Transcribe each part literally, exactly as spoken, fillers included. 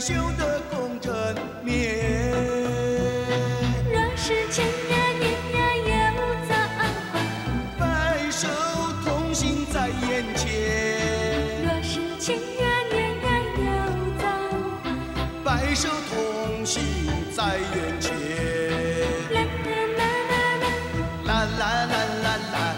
修得功成面。 若是千年年呀有造化， 白首同心在眼前。 若是千年年呀有造化， 白首同心在眼前。啦啦啦啦啦。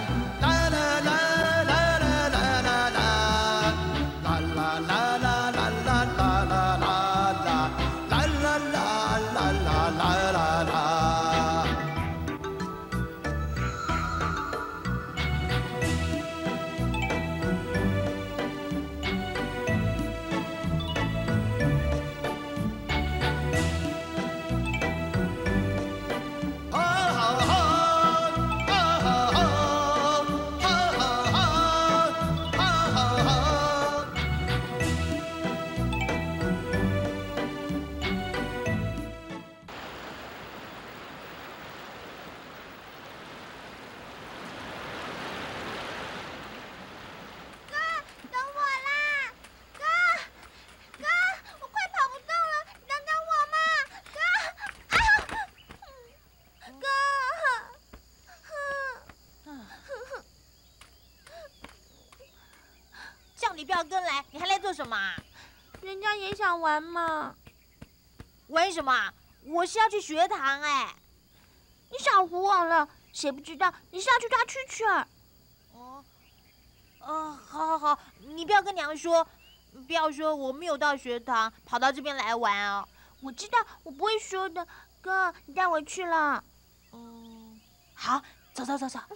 你不要跟来，你还来做什么啊？ 人家也想玩嘛。 玩什么啊？我是要去学堂哎。 你少唬我了，谁不知道你是要去抓蛐蛐儿？ 哦，哦，好好好，你不要跟娘说，不要说我没有到学堂，跑到这边来玩哦。 我知道，我不会说的。哥，你带我去了。 嗯，好，走走走走。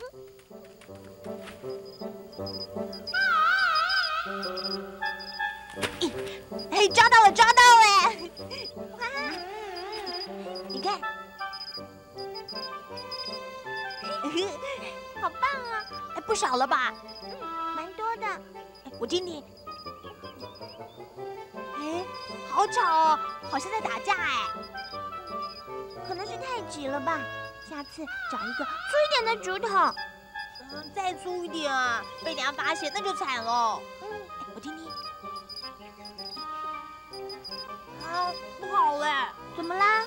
哎，抓到了，抓到了！哇，你看， 好棒啊！ 哎，不少了吧？ 嗯，蛮多的。 哎，我听听。哎，好吵哦，好像在打架哎。 可能是太挤了吧？下次找一个粗一点的竹筒。 嗯，再粗一点啊，被娘发现那就惨了。 嗯， 哎，我听听。啊，不好嘞！ 怎么啦？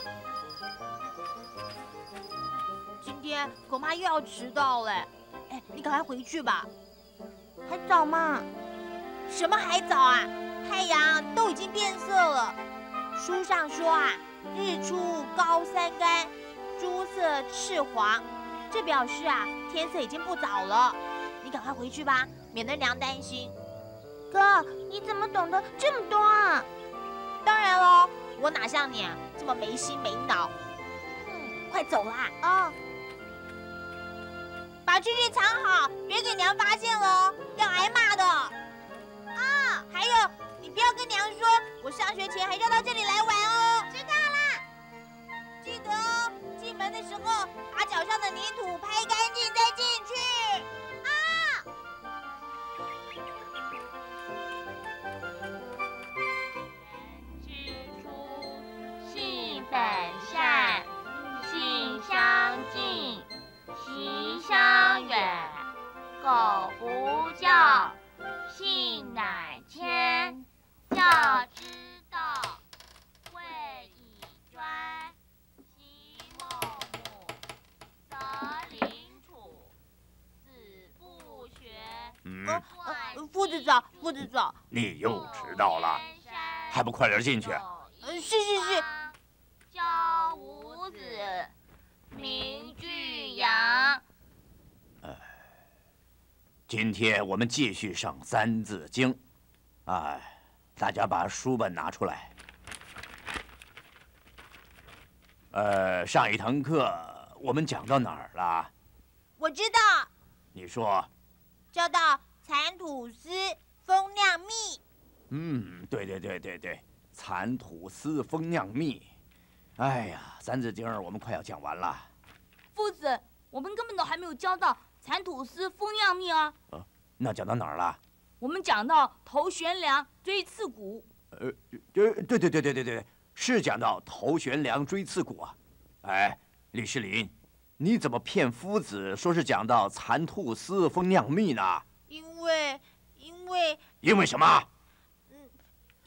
今天恐怕又要迟到嘞。哎，你赶快回去吧。 还早嘛？ 什么还早啊？太阳都已经变色了。书上说啊，日出高三竿，朱色赤黄，这表示啊，天色已经不早了。你赶快回去吧，免得娘担心。 哥，你怎么懂得这么多啊？ 当然喽，我哪像你啊，这么没心没脑。嗯，快走啦！ 哦， 把蛐蛐藏好，别给娘发现喽，要挨骂的。啊，还有，你不要跟娘说，我上学前还绕到这里来玩哦。 知道啦。 记得哦，进门的时候把脚上的泥土拍干净再进去。啊！ 性本善，性相近，习相远。苟不教，性乃迁。教之道，贵以专。习孟母，择邻处，子不学。 嗯， 呃，夫子早，夫子早。 你又迟到了，还不快点进去？ 呃，是是是。 教五子，名俱扬。 哎，今天我们继续上《三字经》，哎，大家把书本拿出来。呃，上一堂课我们讲到哪儿了？ 我知道。 你说。 叫到蚕吐丝，蜂酿蜜。 嗯，对对对对对，蚕吐丝，蜂酿蜜。哎呀，《三字经》我们快要讲完了。 夫子，我们根本都还没有教到蚕吐丝，蜂酿蜜啊。 呃，那讲到哪儿了？ 我们讲到头悬梁，锥刺股。 呃，对对对对对对对，是讲到头悬梁，锥刺股啊。哎，李世林，你怎么骗夫子说是讲到蚕吐丝，蜂酿蜜呢？ 因为，因为， 因为什么？ 嗯，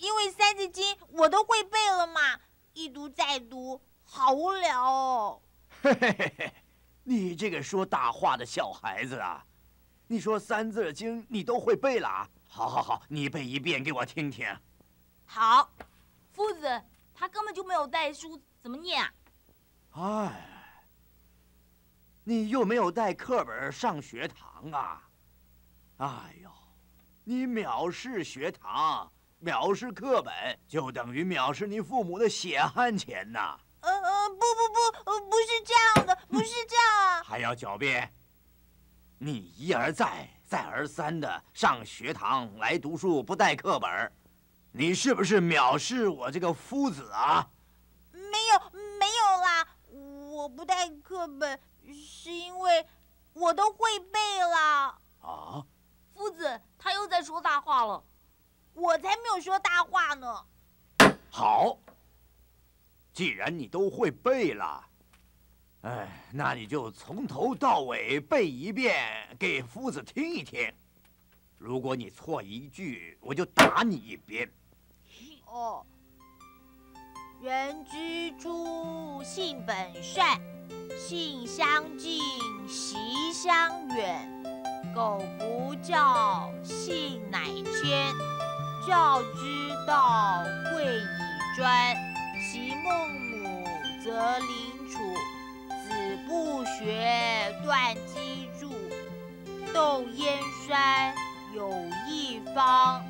因为《三字经》我都会背了嘛，一读再读，好无聊哦。 嘿嘿嘿嘿，你这个说大话的小孩子啊！你说《三字经》你都会背了啊？好好好，你背一遍给我听听。 好，夫子他根本就没有带书，怎么念啊？ 哎，你又没有带课本上学堂啊！哎呦，你藐视学堂，藐视课本，就等于藐视你父母的血汗钱呐！ 呃呃，不不不，呃，不是这样的，不是这样啊！ 还要狡辩？你一而再、再而三的上学堂来读书，不带课本，你是不是藐视我这个夫子啊？ 没有，没有啦，我不带课本是因为我都会背了。 啊？ 夫子他又在说大话了。 我才没有说大话呢。 好，既然你都会背了。哎，那你就从头到尾背一遍，给夫子听一听。如果你错一句，我就打你一鞭。 哦，人之初，性本善，性相近，习相远。苟不教，性乃迁。教之道，贵以专。习孟母，择邻处。子不学，断机杼。窦燕山，有一方。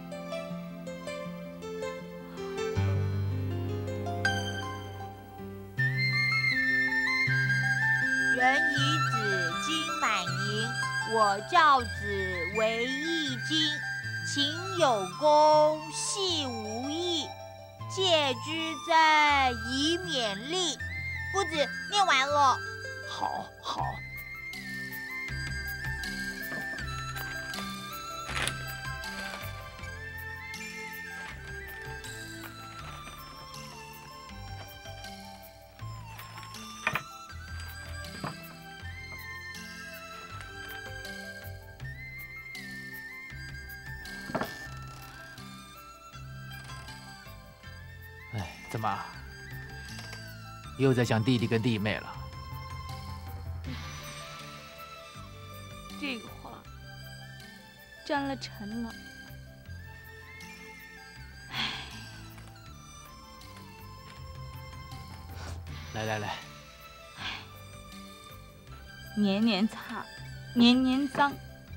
人以子金满盈，我教子为易经。勤有功，戏无益，戒之哉，以勉励。夫子念完了。 好，好。 哎，怎么又在想弟弟跟弟妹了？ 这个话沾了尘了。唉， 来来来， 唉，年年擦，年年脏，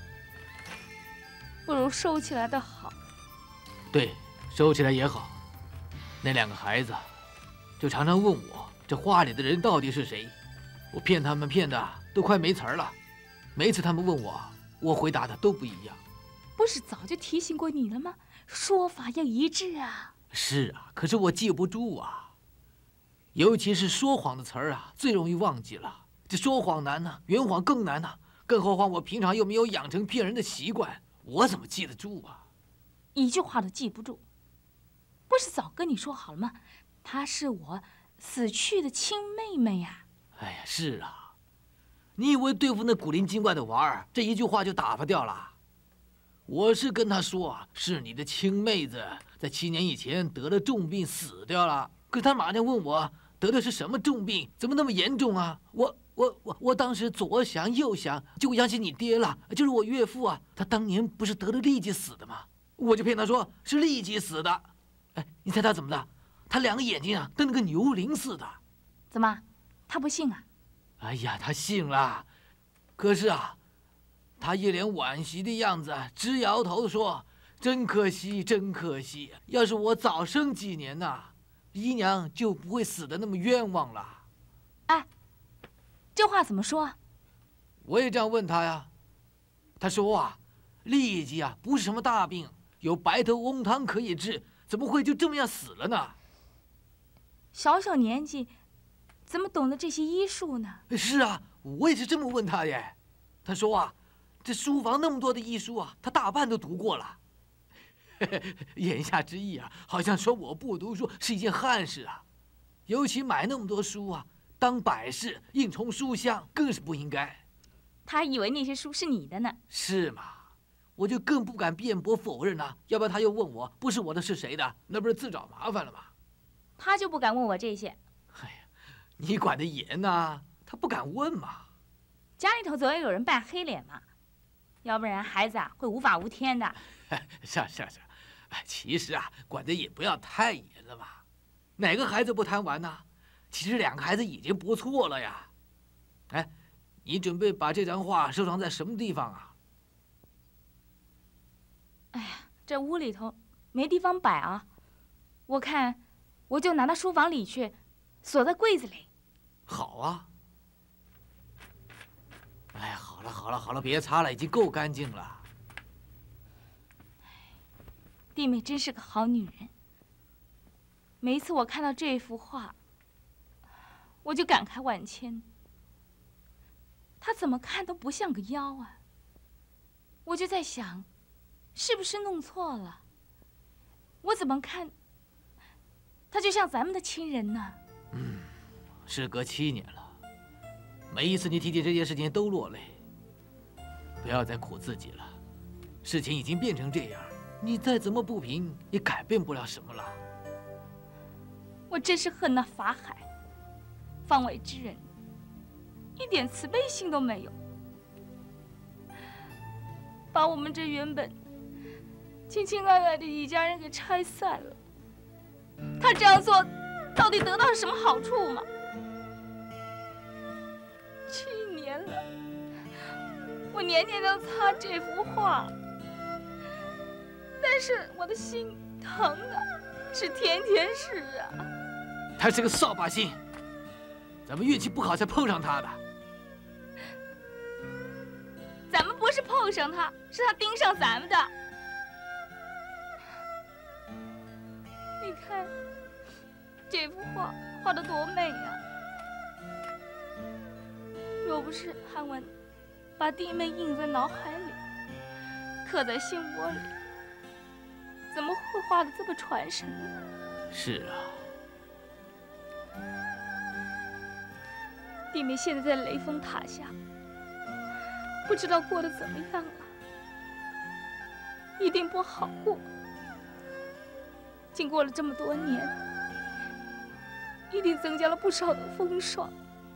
不如收起来的好。 对，收起来也好。那两个孩子就常常问我，这画里的人到底是谁？我骗他们骗的都快没词儿了。每次他们问我，我回答的都不一样。 不是早就提醒过你了吗？说法要一致啊。 是啊，可是我记不住啊。尤其是说谎的词儿啊，最容易忘记了。这说谎难呢、啊，圆谎更难呢、啊。更何况我平常又没有养成骗人的习惯，我怎么记得住啊？ 一句话都记不住。不是早跟你说好了吗？她是我死去的亲妹妹呀、 啊。哎呀，是啊。你以为对付那古灵精怪的娃儿，这一句话就打发掉了？我是跟他说啊，是你的亲妹子在七年以前得了重病死掉了。可是他马上问我得的是什么重病，怎么那么严重啊？我我我我当时左想右想，就想起你爹了，就是我岳父啊，他当年不是得了痢疾死的吗？我就骗他说是痢疾死的。哎，你猜他怎么的？他两个眼睛啊瞪得跟牛铃似的。 怎么，他不信啊？ 哎呀，他信了，可是啊，他一脸惋惜的样子，直摇头说：“真可惜，真可惜！要是我早生几年呐、啊，姨娘就不会死得那么冤枉了。” 哎，这话怎么说啊？ 我也这样问他呀。他说啊，痢疾啊不是什么大病，有白头翁汤可以治，怎么会就这么样死了呢？ 小小年纪。怎么懂得这些医术呢？ 是啊，我也是这么问他耶。他说啊，这书房那么多的医书啊，他大半都读过了。言下之意啊，好像说我不读书是一件憾事啊。尤其买那么多书啊，当摆饰硬充书箱，更是不应该。 他以为那些书是你的呢。 是嘛？ 我就更不敢辩驳否认了。要不然他又问我不是我的是谁的，那不是自找麻烦了吗？ 他就不敢问我这些。 哎呀，你管得严呐，他不敢问嘛。 家里头总要有人扮黑脸嘛，要不然孩子啊会无法无天的。 是啊是啊是啊，哎，其实啊，管得也不要太严了嘛。哪个孩子不贪玩呢？其实两个孩子已经不错了呀。哎，你准备把这张画收藏在什么地方啊？ 哎呀，这屋里头没地方摆啊，我看我就拿到书房里去，锁在柜子里。 好啊。哎，好了好了好了，别擦了，已经够干净了。 弟妹真是个好女人。每一次我看到这幅画，我就感慨万千。她怎么看都不像个妖啊！我就在想，是不是弄错了？我怎么看，她就像咱们的亲人呢？ 嗯，事隔七年了，每一次你提起这件事情都落泪。不要再苦自己了，事情已经变成这样，你再怎么不平也改变不了什么了。 我真是恨那法海，方伟之人，一点慈悲心都没有，把我们这原本情情爱爱的一家人给拆散了。他这样做，到底得到了什么好处吗？七年了，我年年都擦这幅画，但是我的心疼的是天天是啊。 他是个扫把星，咱们运气不好才碰上他的。 咱们不是碰上他，是他盯上咱们的。你看这幅画画得多美啊！若不是汉文把弟妹印在脑海里，刻在心窝里，怎么会画得这么传神呢？ 是啊。 弟妹现在在雷峰塔下，不知道过得怎么样啊，一定不好过。经过了这么多年，一定增加了不少的风霜。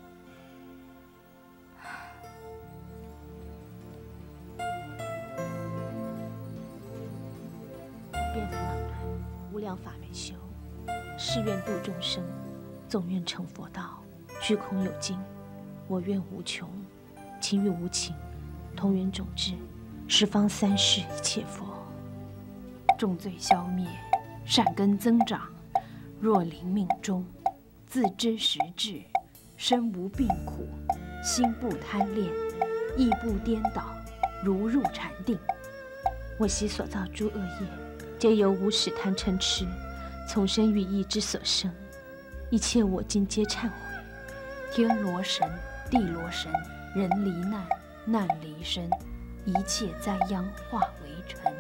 遍在浪乱，无量法门修，誓愿度众生，纵愿成佛道。虚空有尽，我愿无穷，情愿无情，同源种智，十方三世一切佛。 重罪消灭，善根增长。若临命终，自知时至，身无病苦，心不贪恋，意不颠倒，如入禅定。 我昔所造诸恶业，皆由无始贪嗔痴，从生于意之所生，一切我今皆忏悔。 天罗神、地罗神，人离难，难离身，一切灾殃化为尘。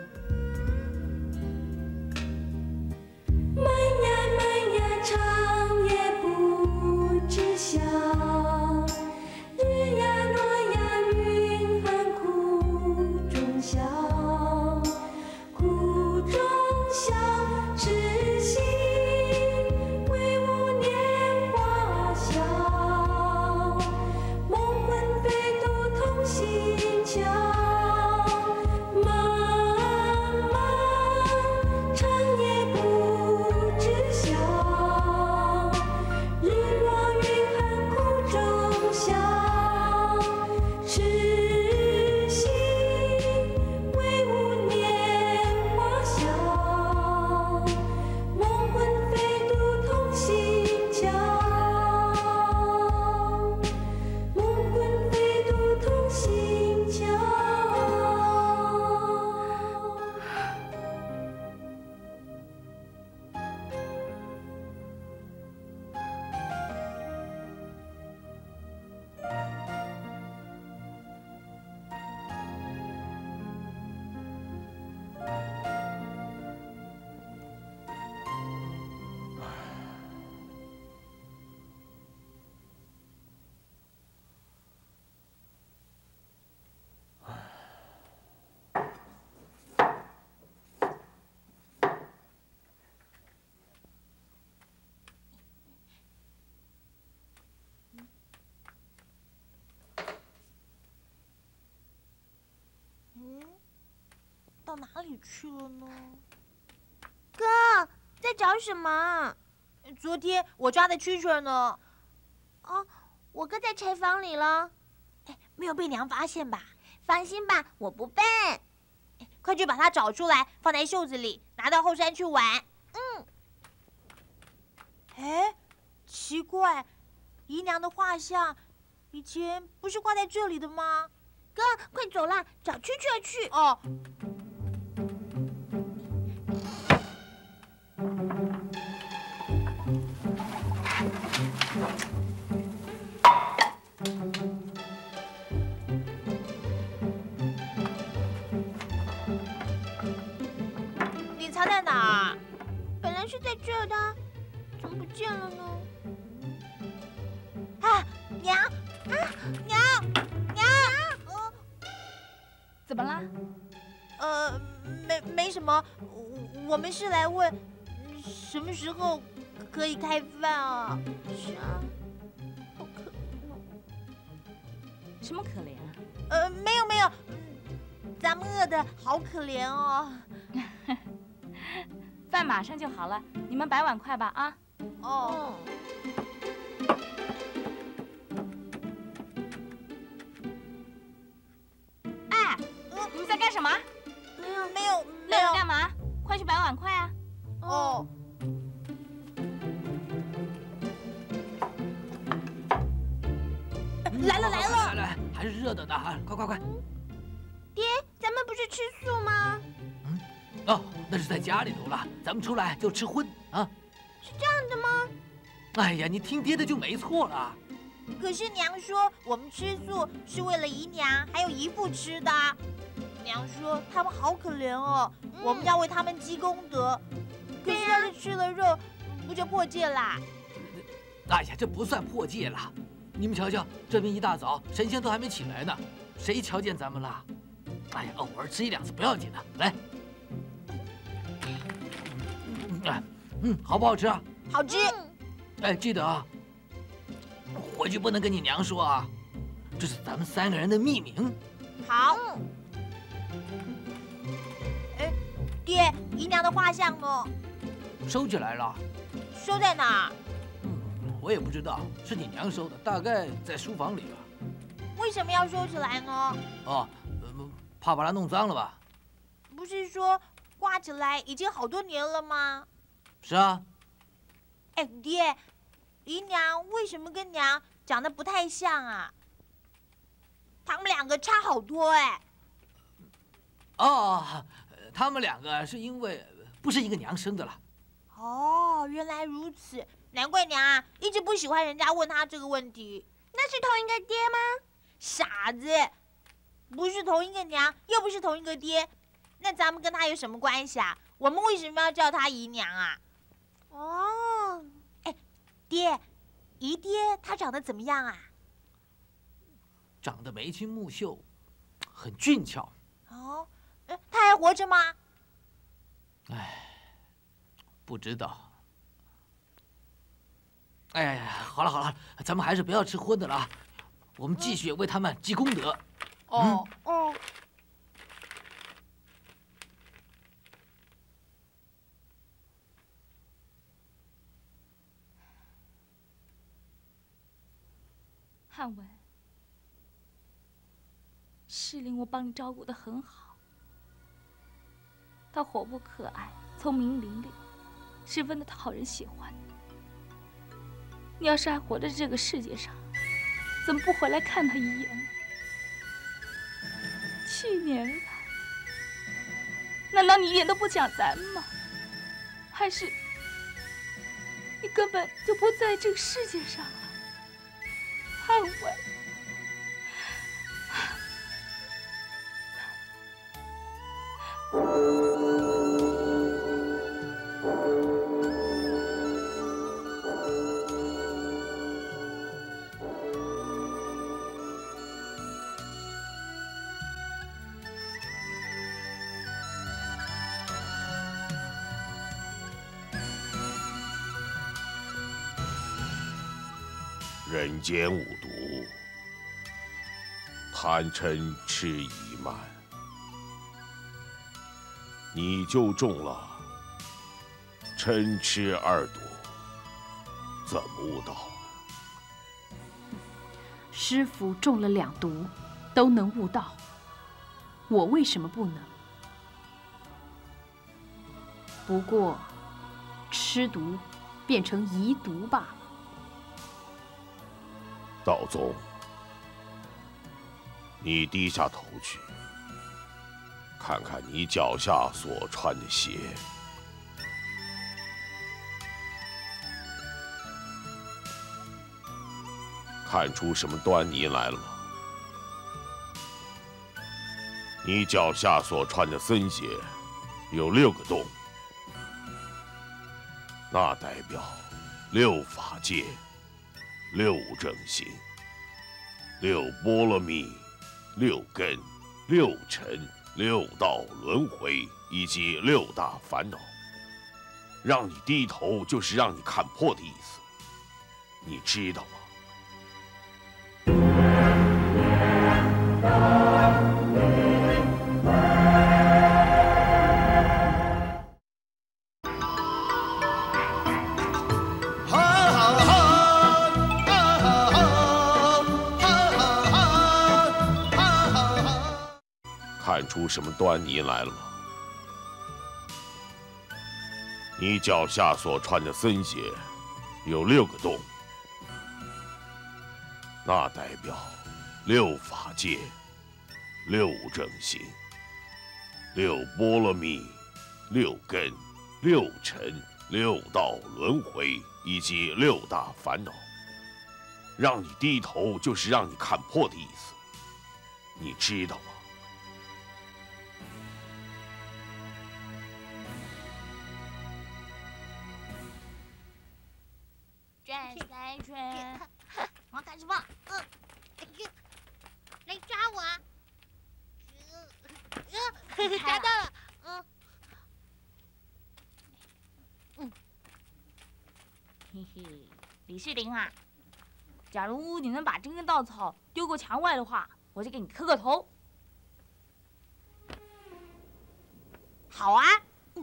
漫呀漫呀长夜不知晓，日呀落呀云寒苦中笑，苦中笑痴心为无年华笑。心桥，茫茫长夜不知晓，日落云寒苦到哪里去了呢？ 哥，在找什么？ 昨天我抓的蛐蛐呢。 哦，我哥在柴房里了。 哎，没有被娘发现吧？ 放心吧，我不笨。 快去把它找出来，放在袖子里，拿到后山去玩。 嗯。 哎，奇怪，姨娘的画像以前不是挂在这里的吗？ 哥，快走啦，找蛐蛐儿去。 哦。你藏在哪儿？ 本来是在这儿的，怎么不见了呢？ 啊，娘！啊，娘！娘！ 呃，怎么啦？ 呃，没没什么，我们是来问什么时候可以开饭啊？ 是啊，好可怜。 什么可怜啊？ 呃，没有没有，咱们饿得好可怜哦。 饭马上就好了，你们摆碗筷吧啊！ 哦。 哎，你们在干什么？ 没有没有没愣有。 着干嘛？快去摆碗筷啊！ 哦。来了来了！ 来来，还是热的呢，快快快！ 爹，咱们不是吃素吗？ 嗯，哦，那是在家里头了，咱们出来就吃荤啊。 是这样的吗？ 哎呀，你听爹的就没错了。 可是娘说我们吃素是为了姨娘还有姨父吃的。娘说他们好可怜哦，嗯、我们要为他们积功德。可是要是吃了肉，不就破戒啦？ 哎呀，这不算破戒了。你们瞧瞧，这边一大早，神仙都还没起来呢，谁瞧见咱们了？哎呀，偶尔吃一两次不要紧的。来，嗯，嗯，好不好吃啊？ 好吃。 哎，记得啊，回去不能跟你娘说啊，这是咱们三个人的秘密。 好。哎，爹，姨娘的画像呢？ 收起来了。 收在哪儿？ 嗯，我也不知道，是你娘收的，大概在书房里吧。 为什么要收起来呢？ 哦，怕把它弄脏了吧？ 不是说挂起来已经好多年了吗？ 是啊。 哎，爹，姨娘为什么跟娘长得不太像啊？他们两个差好多哎。 哦，他们两个是因为不是一个娘生的了。 哦，原来如此，难怪娘啊一直不喜欢人家问她这个问题。 那是同一个爹吗？ 傻子，不是同一个娘，又不是同一个爹，那咱们跟他有什么关系啊？我们为什么要叫他姨娘啊？ 哦， 哎，爹，姨爹他长得怎么样啊？ 长得眉清目秀，很俊俏。 哦，他还活着吗？ 哎，不知道。哎呀，好了好了，咱们还是不要吃荤的了啊，我们继续为他们积功德。 哦哦。 汉文，世林我帮你照顾得很好，他活泼可爱，聪明伶俐，十分的讨人喜欢。你要是还活在这个世界上，怎么不回来看他一眼呢？七年了，难道你一点都不想咱们吗？还是你根本就不在这个世界上了？汉文， 人间五毒：贪嗔痴疑慢。 你就中了嗔痴二毒，怎么悟道呢？ 师父中了两毒，都能悟道，我为什么不能？不过，吃毒变成遗毒罢了。 道宗，你低下头去，看看你脚下所穿的鞋。看出什么端倪来了吗？你脚下所穿的僧鞋有六个洞，那代表六法界、六无正行、六波罗蜜、六根、六尘、六道轮回以及六大烦恼。让你低头，就是让你看破的意思，你知道吗？看出什么端倪来了吗？你脚下所穿的僧鞋有六个洞，那代表六法界、六无正行、六波罗蜜、六根、六尘、六道轮回以及六大烦恼。让你低头，就是让你看破的意思，你知道吗？ 转三圈， 我要干什么？嗯，来抓我啊！嗯，抓到了。嗯， 嗯，嘿嘿，李世林啊，假如你能把这根稻草丢过墙外的话，我就给你磕个头。 好啊。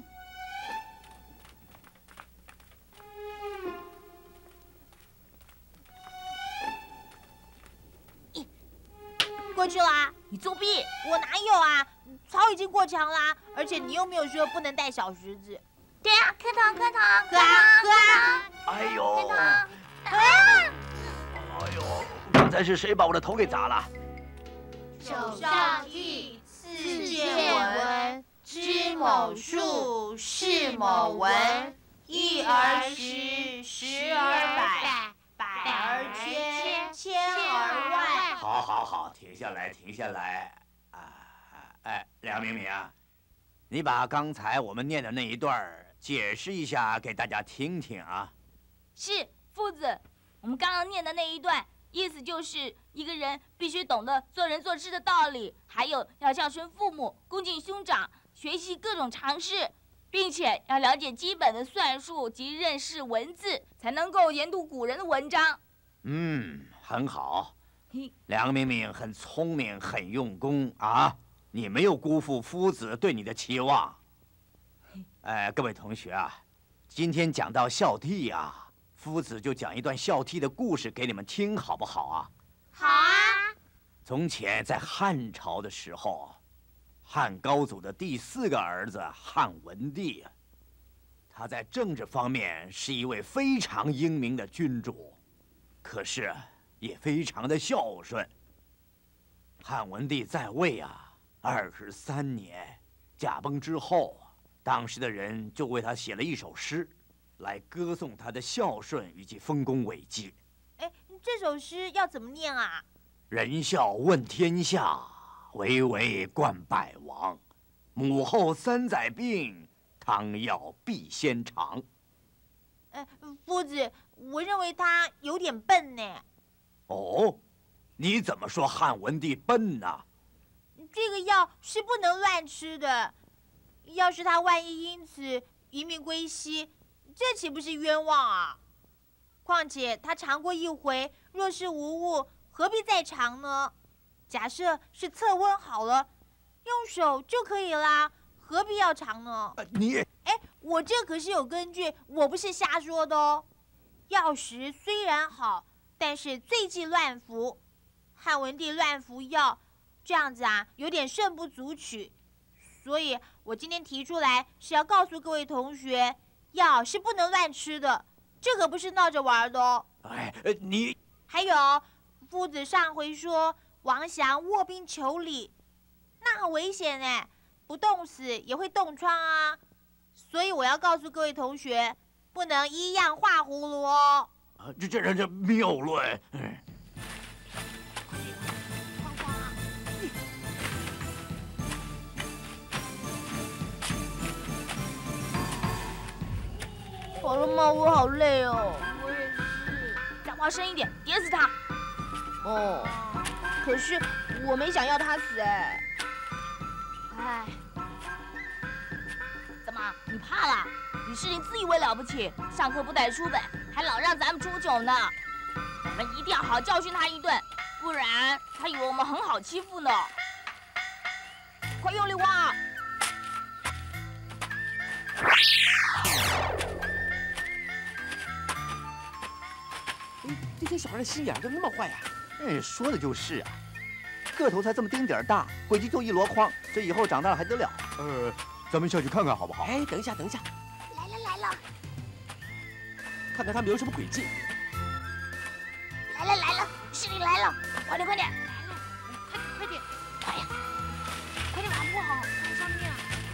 过去啦！ 你作弊！ 我哪有啊？草已经过墙啦，而且你又没有说不能带小石子。 对啊，磕头磕头磕啊磕啊！ 哎呦！ 磕头！ 啊！ 哎呦！刚才是谁把我的头给砸了？ 手上玉，四见闻，知某数，是某文。一而十，十而百，百而千，千而万。 好，好，好，停下来，停下来！啊，哎，梁明明啊，你把刚才我们念的那一段解释一下，给大家听听啊。 是，夫子，我们刚刚念的那一段，意思就是一个人必须懂得做人做事的道理，还有要孝顺父母，恭敬兄长，学习各种常识，并且要了解基本的算术及认识文字，才能够研读古人的文章。 嗯，很好。梁明明很聪明，很用功啊！你没有辜负夫子对你的期望。哎，各位同学啊，今天讲到孝悌啊，夫子就讲一段孝悌的故事给你们听，好不好啊？ 好啊。 从前在汉朝的时候，汉高祖的第四个儿子汉文帝，他在政治方面是一位非常英明的君主，可是也非常的孝顺。汉文帝在位啊二十三年，驾崩之后，当时的人就为他写了一首诗，来歌颂他的孝顺以及丰功伟绩。 哎，这首诗要怎么念啊？ 仁孝问天下，巍巍冠百王。母后三载病，汤药必先尝。 哎，夫子，我认为他有点笨呢。 哦，你怎么说汉文帝笨呢？ 这个药是不能乱吃的，要是他万一因此一命归西，这岂不是冤枉啊？况且他尝过一回，若是无误，何必再尝呢？假设是测温好了，用手就可以啦， 何必要藏呢？ 你， 哎，我这可是有根据，我不是瞎说的哦。药石虽然好，但是最忌乱服。汉文帝乱服药，这样子啊，有点胜不足取。所以我今天提出来是要告诉各位同学，药是不能乱吃的，这可不是闹着玩的哦。 哎，你还有，夫子上回说王祥卧冰求鲤，那很危险哎，不冻死也会冻疮啊。所以我要告诉各位同学，不能依样画葫芦哦。 啊，这这这谬论。嗯好了吗？我好累哦。 我也是。讲话声一点，跌死他！ 哦，可是我没想要他死哎。 哎，怎么你怕了？李世林自以为了不起，上课不带书本，还老让咱们出糗呢。我们一定要好教训他一顿，不然他以为我们很好欺负呢。快用力挖！ 这些小孩的心眼都那么坏呀！ 哎，说的就是啊，个头才这么丁点儿大，诡计就一箩筐，这以后长大了还得了？呃，咱们下去看看好不好？ 哎，等一下，等一下， 来了来了， 看看他们有什么诡计。 来了来了，是你来了， 快点快点！ 来了，快点快点，哎呀，快点把握好，看上面。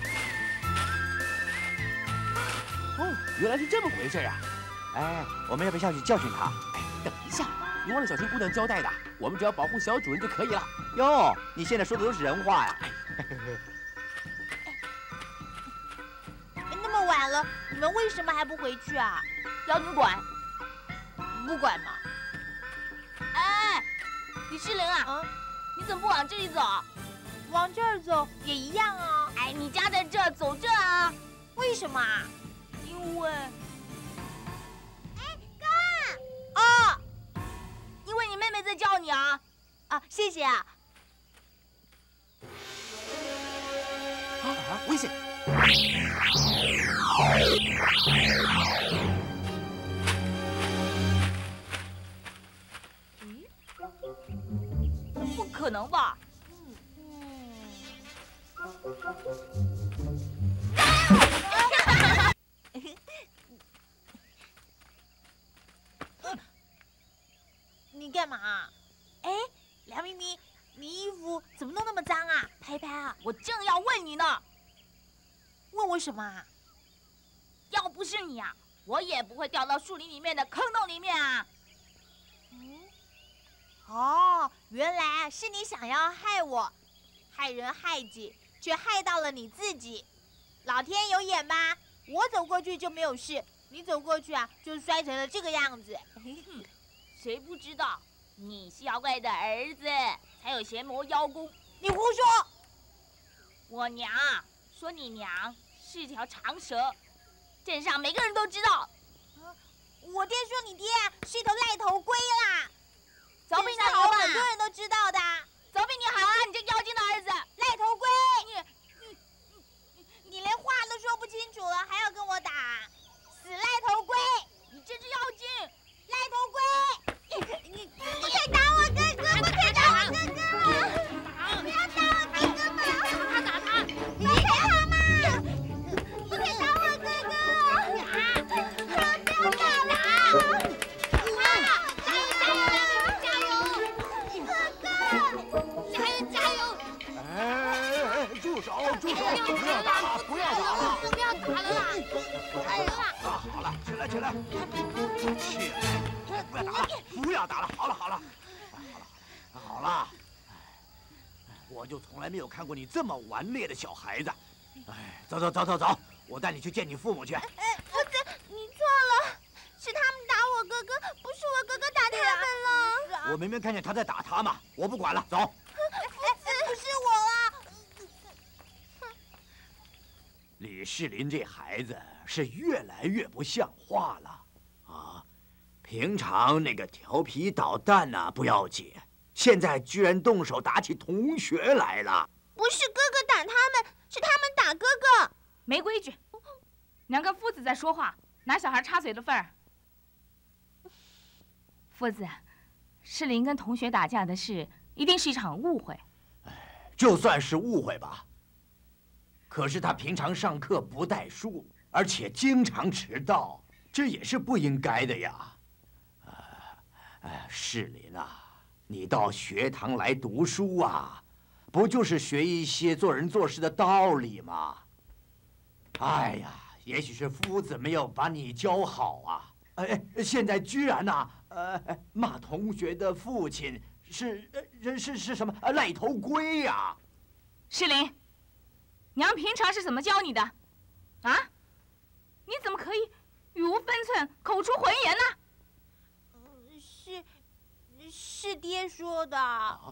哦，原来是这么回事啊！ 哎，我们要不要下去教训他？ 哎，等一下，你忘了小青姑娘交代的，我们只要保护小主人就可以了。 哟，你现在说的都是人话呀！ 那么晚了，你们为什么还不回去啊？ 要你管？ 不管嘛。 哎，李世林啊， 嗯， 你怎么不往这里走？ 往这儿走也一样啊。 哎，你家在这，走这啊？ 为什么啊？ 因为， 哎，哥！哦， 因为你妹妹在叫你啊。 啊，谢谢啊。 啊，危险！ 不可能吧？ 你干嘛？哎，梁明明，你衣服怎么弄那么脏啊？拍拍啊！ 我正要问你呢。 问我什么啊？ 要不是你啊，我也不会掉到树林里面的坑洞里面啊。 嗯，哦，原来是你想要害我，害人害己，却害到了你自己。老天有眼吧？我走过去就没有事，你走过去啊，就摔成了这个样子。 谁不知道你是妖怪的儿子，才有邪魔妖功？ 你胡说！ 我娘啊，说你娘是一条长蛇，镇上每个人都知道。 我爹说你爹是一头赖头龟啦， 走比你好啊， 很多人都知道的。 走比你好啊，你这妖精的儿子， 赖头龟！你你你连话都说不清楚了，还要跟我打？死赖头龟！ 你这只妖精！ 赖头龟！你不可以打我哥哥，不可以打我哥哥！不要打我哥哥嘛！他打他，你打他嘛！不可以打我哥哥！不要打了！加油加油！哥哥，加油加油！ 哎，住手住手！不要打了，不要打了！ 不要打了啦！哎呀！ 啊，好了，起来起来，起来！不要打了，不要打了，好了好了，好了好了，我就从来没有看过你这么顽劣的小孩子。哎，走走走走走，我带你去见你父母去。 哎，夫子，你错了，是他们打我哥哥，不是我哥哥打他们了。 我明明看见他在打他嘛，我不管了，走。 夫子，不是我啊。 李世林这孩子是越来越不像话了啊！平常那个调皮捣蛋呐、啊、不要紧，现在居然动手打起同学来了。 不是哥哥打他们，是他们打哥哥。 没规矩！两个夫子在说话，拿小孩插嘴的份儿。夫子，世林跟同学打架的事，一定是一场误会。 就算是误会吧。可是他平常上课不带书，而且经常迟到，这也是不应该的呀。哎，世林啊，你到学堂来读书啊，不就是学一些做人做事的道理吗？哎呀，也许是夫子没有把你教好啊。哎，现在居然呐、啊，呃，骂同学的父亲是呃是是什么赖头龟呀、啊？ 世林，娘平常是怎么教你的？啊？你怎么可以语无分寸、口出浑言呢？ 是是爹说的。 啊、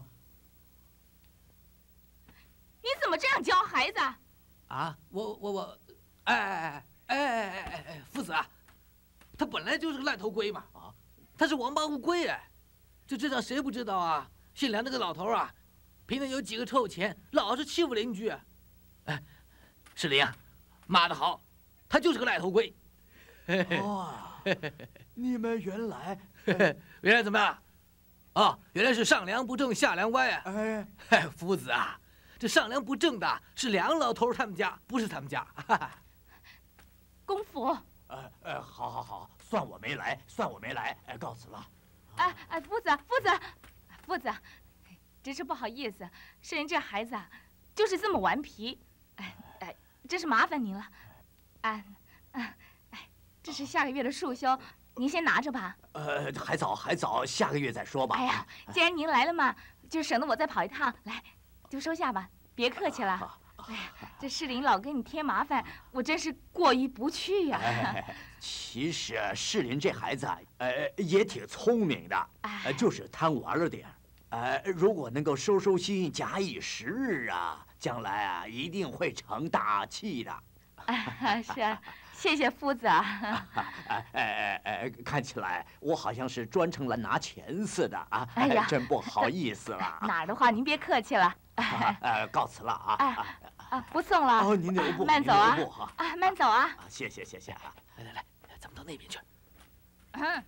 你怎么这样教孩子？ 啊，我我我，哎哎哎哎哎哎，夫子啊，他本来就是个烂头龟嘛，啊，他是王八乌龟哎，就这让谁不知道啊？姓梁那个老头啊，平常有几个臭钱，老是欺负邻居。哎，世林啊，骂得好，他就是个赖头龟。 哇，你们原来原来怎么样？哦，原来是上梁不正下梁歪啊！ 哎， 哎，夫子啊，这上梁不正的是梁老头他们家，不是他们家。哈哈。 公府。 呃呃，好好好，算我没来，算我没来，哎，告辞了。 哎哎，夫子夫子夫子，真是不好意思，世林这孩子啊，就是这么顽皮，哎哎，真是麻烦您了。哎哎哎，这是下个月的束修，您先拿着吧。 呃，还早还早，下个月再说吧。 哎呀，既然您来了嘛，就省得我再跑一趟，来，就收下吧，别客气了。哎呀，这世林老给你添麻烦，我真是过意不去呀。 哎，其实世林这孩子啊，呃，也挺聪明的，呃，就是贪玩了点。呃，如果能够收收心，假以时日啊，将来啊，一定会成大器的。 啊，是啊，谢谢夫子啊。 哎哎哎，看起来我好像是专程来拿钱似的啊！ 哎呀， 真不好意思了。 哪儿的话，您别客气了。 呃，告辞了啊！ 哎啊，不送了。 哦，您留步， 慢走啊！ 啊， 慢走啊！ 谢谢谢谢啊！ 来来来，咱们到那边去。 嗯，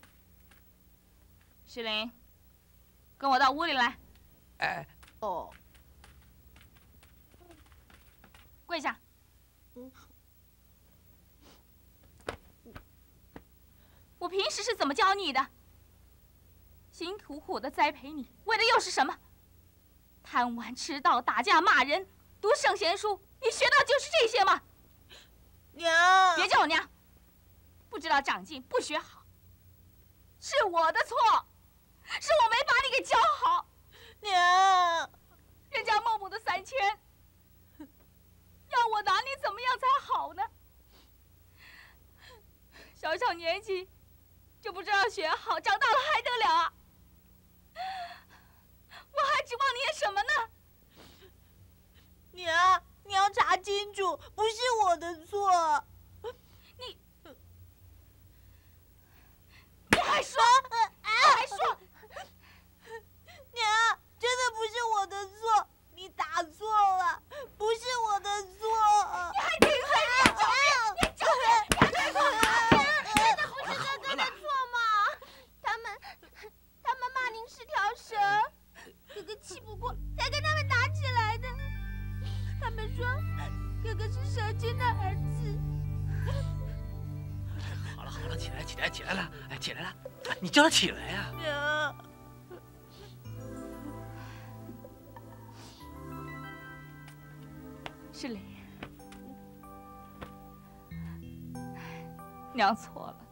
世林，跟我到屋里来。 哎， 哦， 跪下。 嗯。 我平时是怎么教你的？辛苦苦的栽培你，为的又是什么？贪玩、迟到、打架、骂人、读圣贤书，你学到就是这些吗？ 娘， 别叫我娘，不知道长进，不学好，是我的错，是我没把你给教好。 娘， 人家孟母的三千，要我拿你怎么样才好呢？小小年纪就不知道学好，长大了还得了啊？我还指望你些什么呢？ 娘，你要查清楚，不是我的错。 你，你还说，你还说， 娘，真的不是我的错，你打错了，不是我的错。 你还顶嘴，你狡辩，你狡辩，你还说， 真的不是哥哥的错吗？他们，他们骂您是条蛇，哥哥气不过才跟他们打起来的。他们说哥哥是蛇精的儿子。 好了好了，起来起来起来了，哎，起来了，你叫他起来呀！ 娘， 世林，娘错了。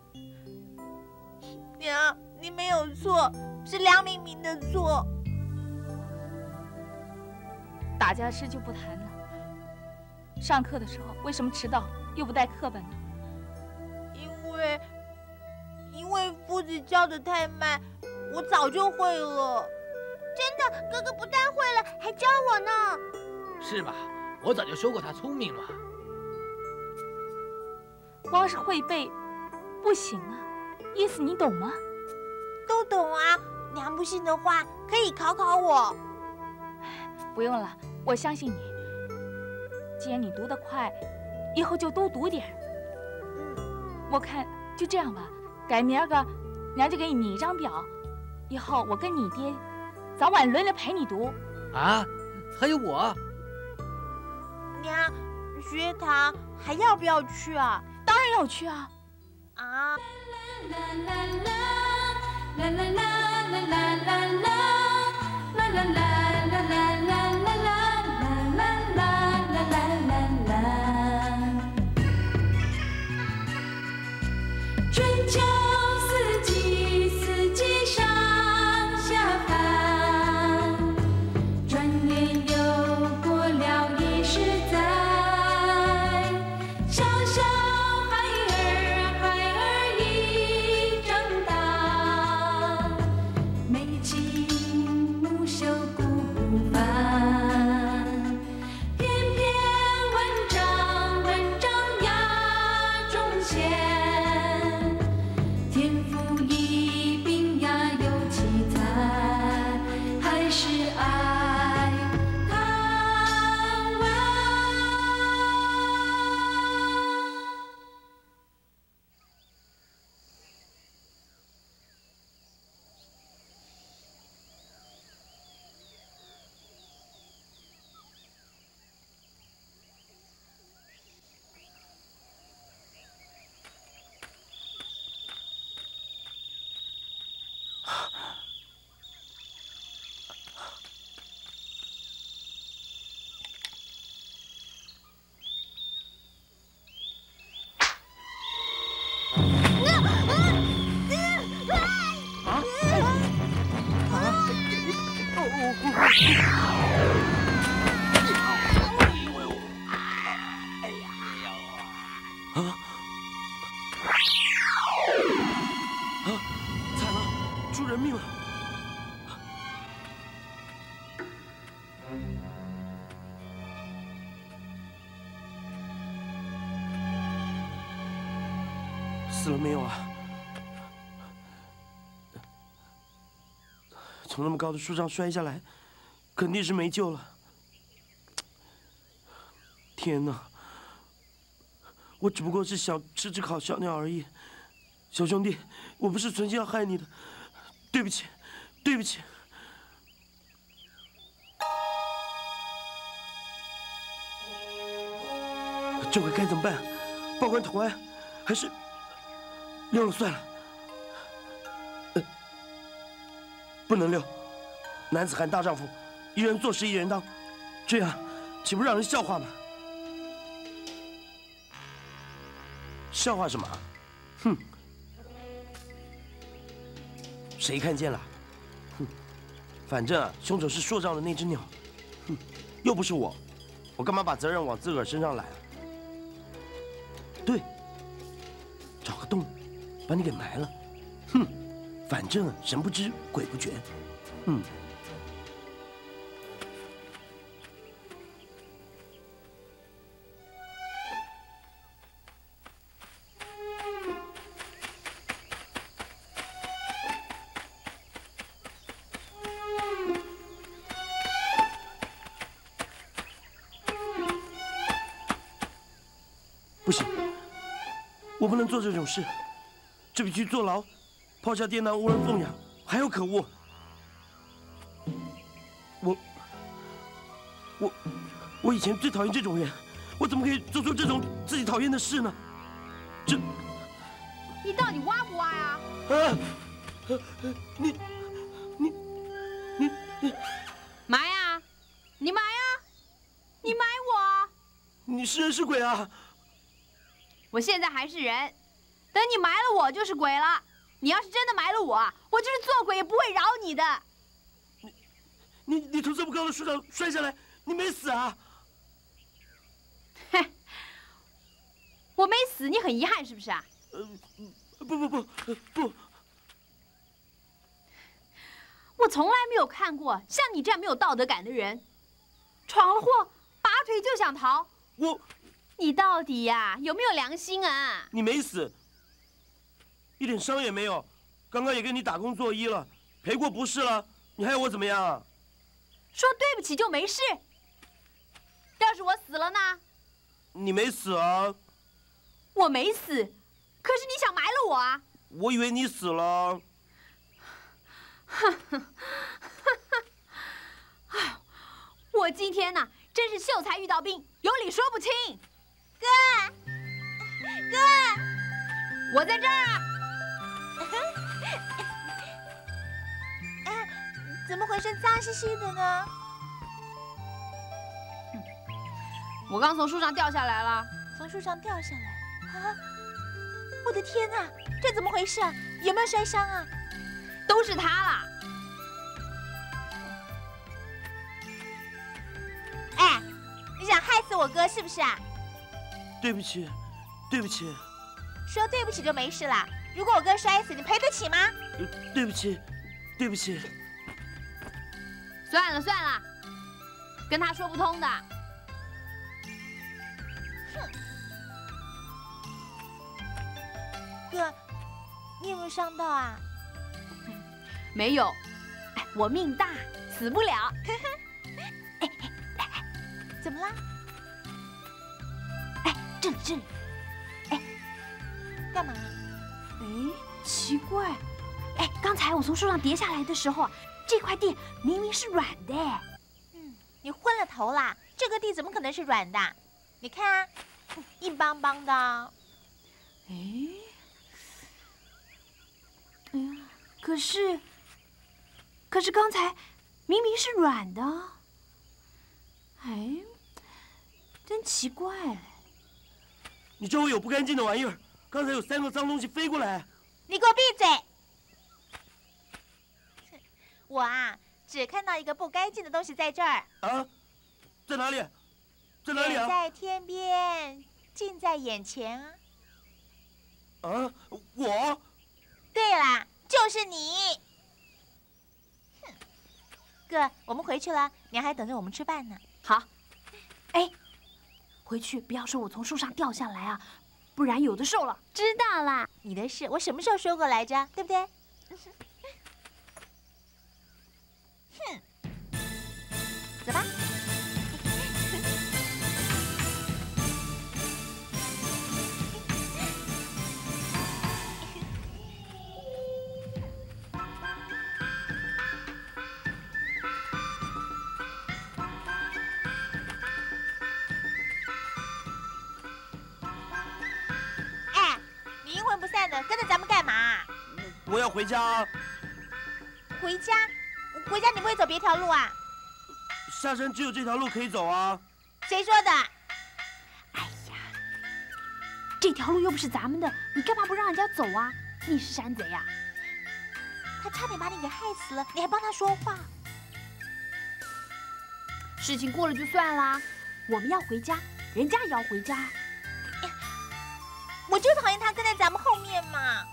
娘，你没有错，是梁明明的错。 打架事就不谈了。上课的时候为什么迟到又不带课本呢？ 因为，因为夫子教的太慢，我早就会了。 真的，哥哥不但会了，还教我呢。 是吧？我早就说过他聪明了。 光是会背，不行啊。意思你懂吗？ 都懂啊。娘不信的话，可以考考我。 不用了， 我相信你。既然你读得快，以后就多读点儿。嗯，我看就这样吧，改明儿个娘就给你拟一张表，以后我跟你爹早晚轮流陪你读。 啊，还有我。 娘，学堂还要不要去啊？ 当然要去啊！ 啊！ 啦啦啦啦啦啦啦啦啦啦啦啦啦。春秋四季，四季上下翻，转眼又过了一十载。小小孩儿，孩儿已长大，眉清目秀骨不凡。篇篇文章，文章雅中显。 死了没有啊？从那么高的树上摔下来，肯定是没救了。天哪！我只不过是想吃只烤小鸟而已，小兄弟，我不是存心要害你的，对不起，对不起。这回该怎么办？报官投案，还是？溜了算了，呃，不能溜。男子汉大丈夫，一人做事一人当，这样岂不让人笑话吗？笑话什么？哼！谁看见了？哼！反正凶手是硕丈的那只鸟，哼，又不是我，我干嘛把责任往自个儿身上揽？对，找个洞。把你给埋了，哼！反正神不知鬼不觉，嗯。不行，我不能做这种事。这比去坐牢、抛下爹娘无人奉养还要可恶。我、我、我以前最讨厌这种人，我怎么可以做出这种自己讨厌的事呢？这…… 你到底挖不挖呀？ 啊！你、你、你、你埋呀！你埋呀！你埋我！ 你是人是鬼啊？ 我现在还是人。等你埋了我就是鬼了。你要是真的埋了我，我就是做鬼也不会饶你的。 你你你从这么高的树上摔下来，你没死啊？ 嘿，我没死，你很遗憾是不是啊？ 呃，不不不不， 我从来没有看过像你这样没有道德感的人，闯了祸，拔腿就想逃。 我， 你到底呀、啊、有没有良心啊？ 你没死。一点伤也没有，刚刚也给你打工作揖了，赔过不是了，你还要我怎么样啊？ 说对不起就没事？ 要是我死了呢？ 你没死啊？ 我没死，可是你想埋了我啊！ 我以为你死了。 哼哼哼！我今天呢，真是秀才遇到兵，有理说不清。 哥，哥， 我在这儿啊！ 哎，怎么回事？脏兮兮的呢？ 我刚从树上掉下来了。 从树上掉下来？啊！我的天哪，这怎么回事啊？有没有摔伤啊？ 都是他啦！ 哎，你想害死我哥是不是啊？ 对不起，对不起。 说对不起就没事了。如果我哥摔死，你赔得起吗？ 呃，对不起，对不起。 算了算了，跟他说不通的。 哼。哥，你有没有伤到啊？ 没有，哎，我命大，死不了。 哎哎，怎么啦？ 哎，这里这里。哎， 干嘛？ 哎，奇怪，哎，刚才我从树上跌下来的时候啊，这块地明明是软的。 嗯，你昏了头啦！这个地怎么可能是软的？你看啊，硬邦邦的。 哎，哎呀，可是。可是刚才明明是软的，哎，真奇怪。 你周围有不干净的玩意儿，刚才有三个脏东西飞过来。 你给我闭嘴！我啊，只看到一个不干净的东西在这儿。 啊？在哪里？在哪里啊？ 远在天边，近在眼前啊。 啊？我？ 对啦，就是你。哥，我们回去了，娘还等着我们吃饭呢。 好，哎，回去不要说我从树上掉下来啊，不然有的受了。 知道啦，你的事我什么时候说过来着？对不对？哼，走吧。跟着咱们干嘛？ 我要回家。 回家？回家你不会走别条路啊？ 下山只有这条路可以走啊。 谁说的？ 哎呀，这条路又不是咱们的，你干嘛不让人家走啊？你是山贼呀！ 他差点把你给害死了，你还帮他说话。 事情过了就算啦，我们要回家，人家也要回家。 我就讨厌他跟在咱们后面嘛。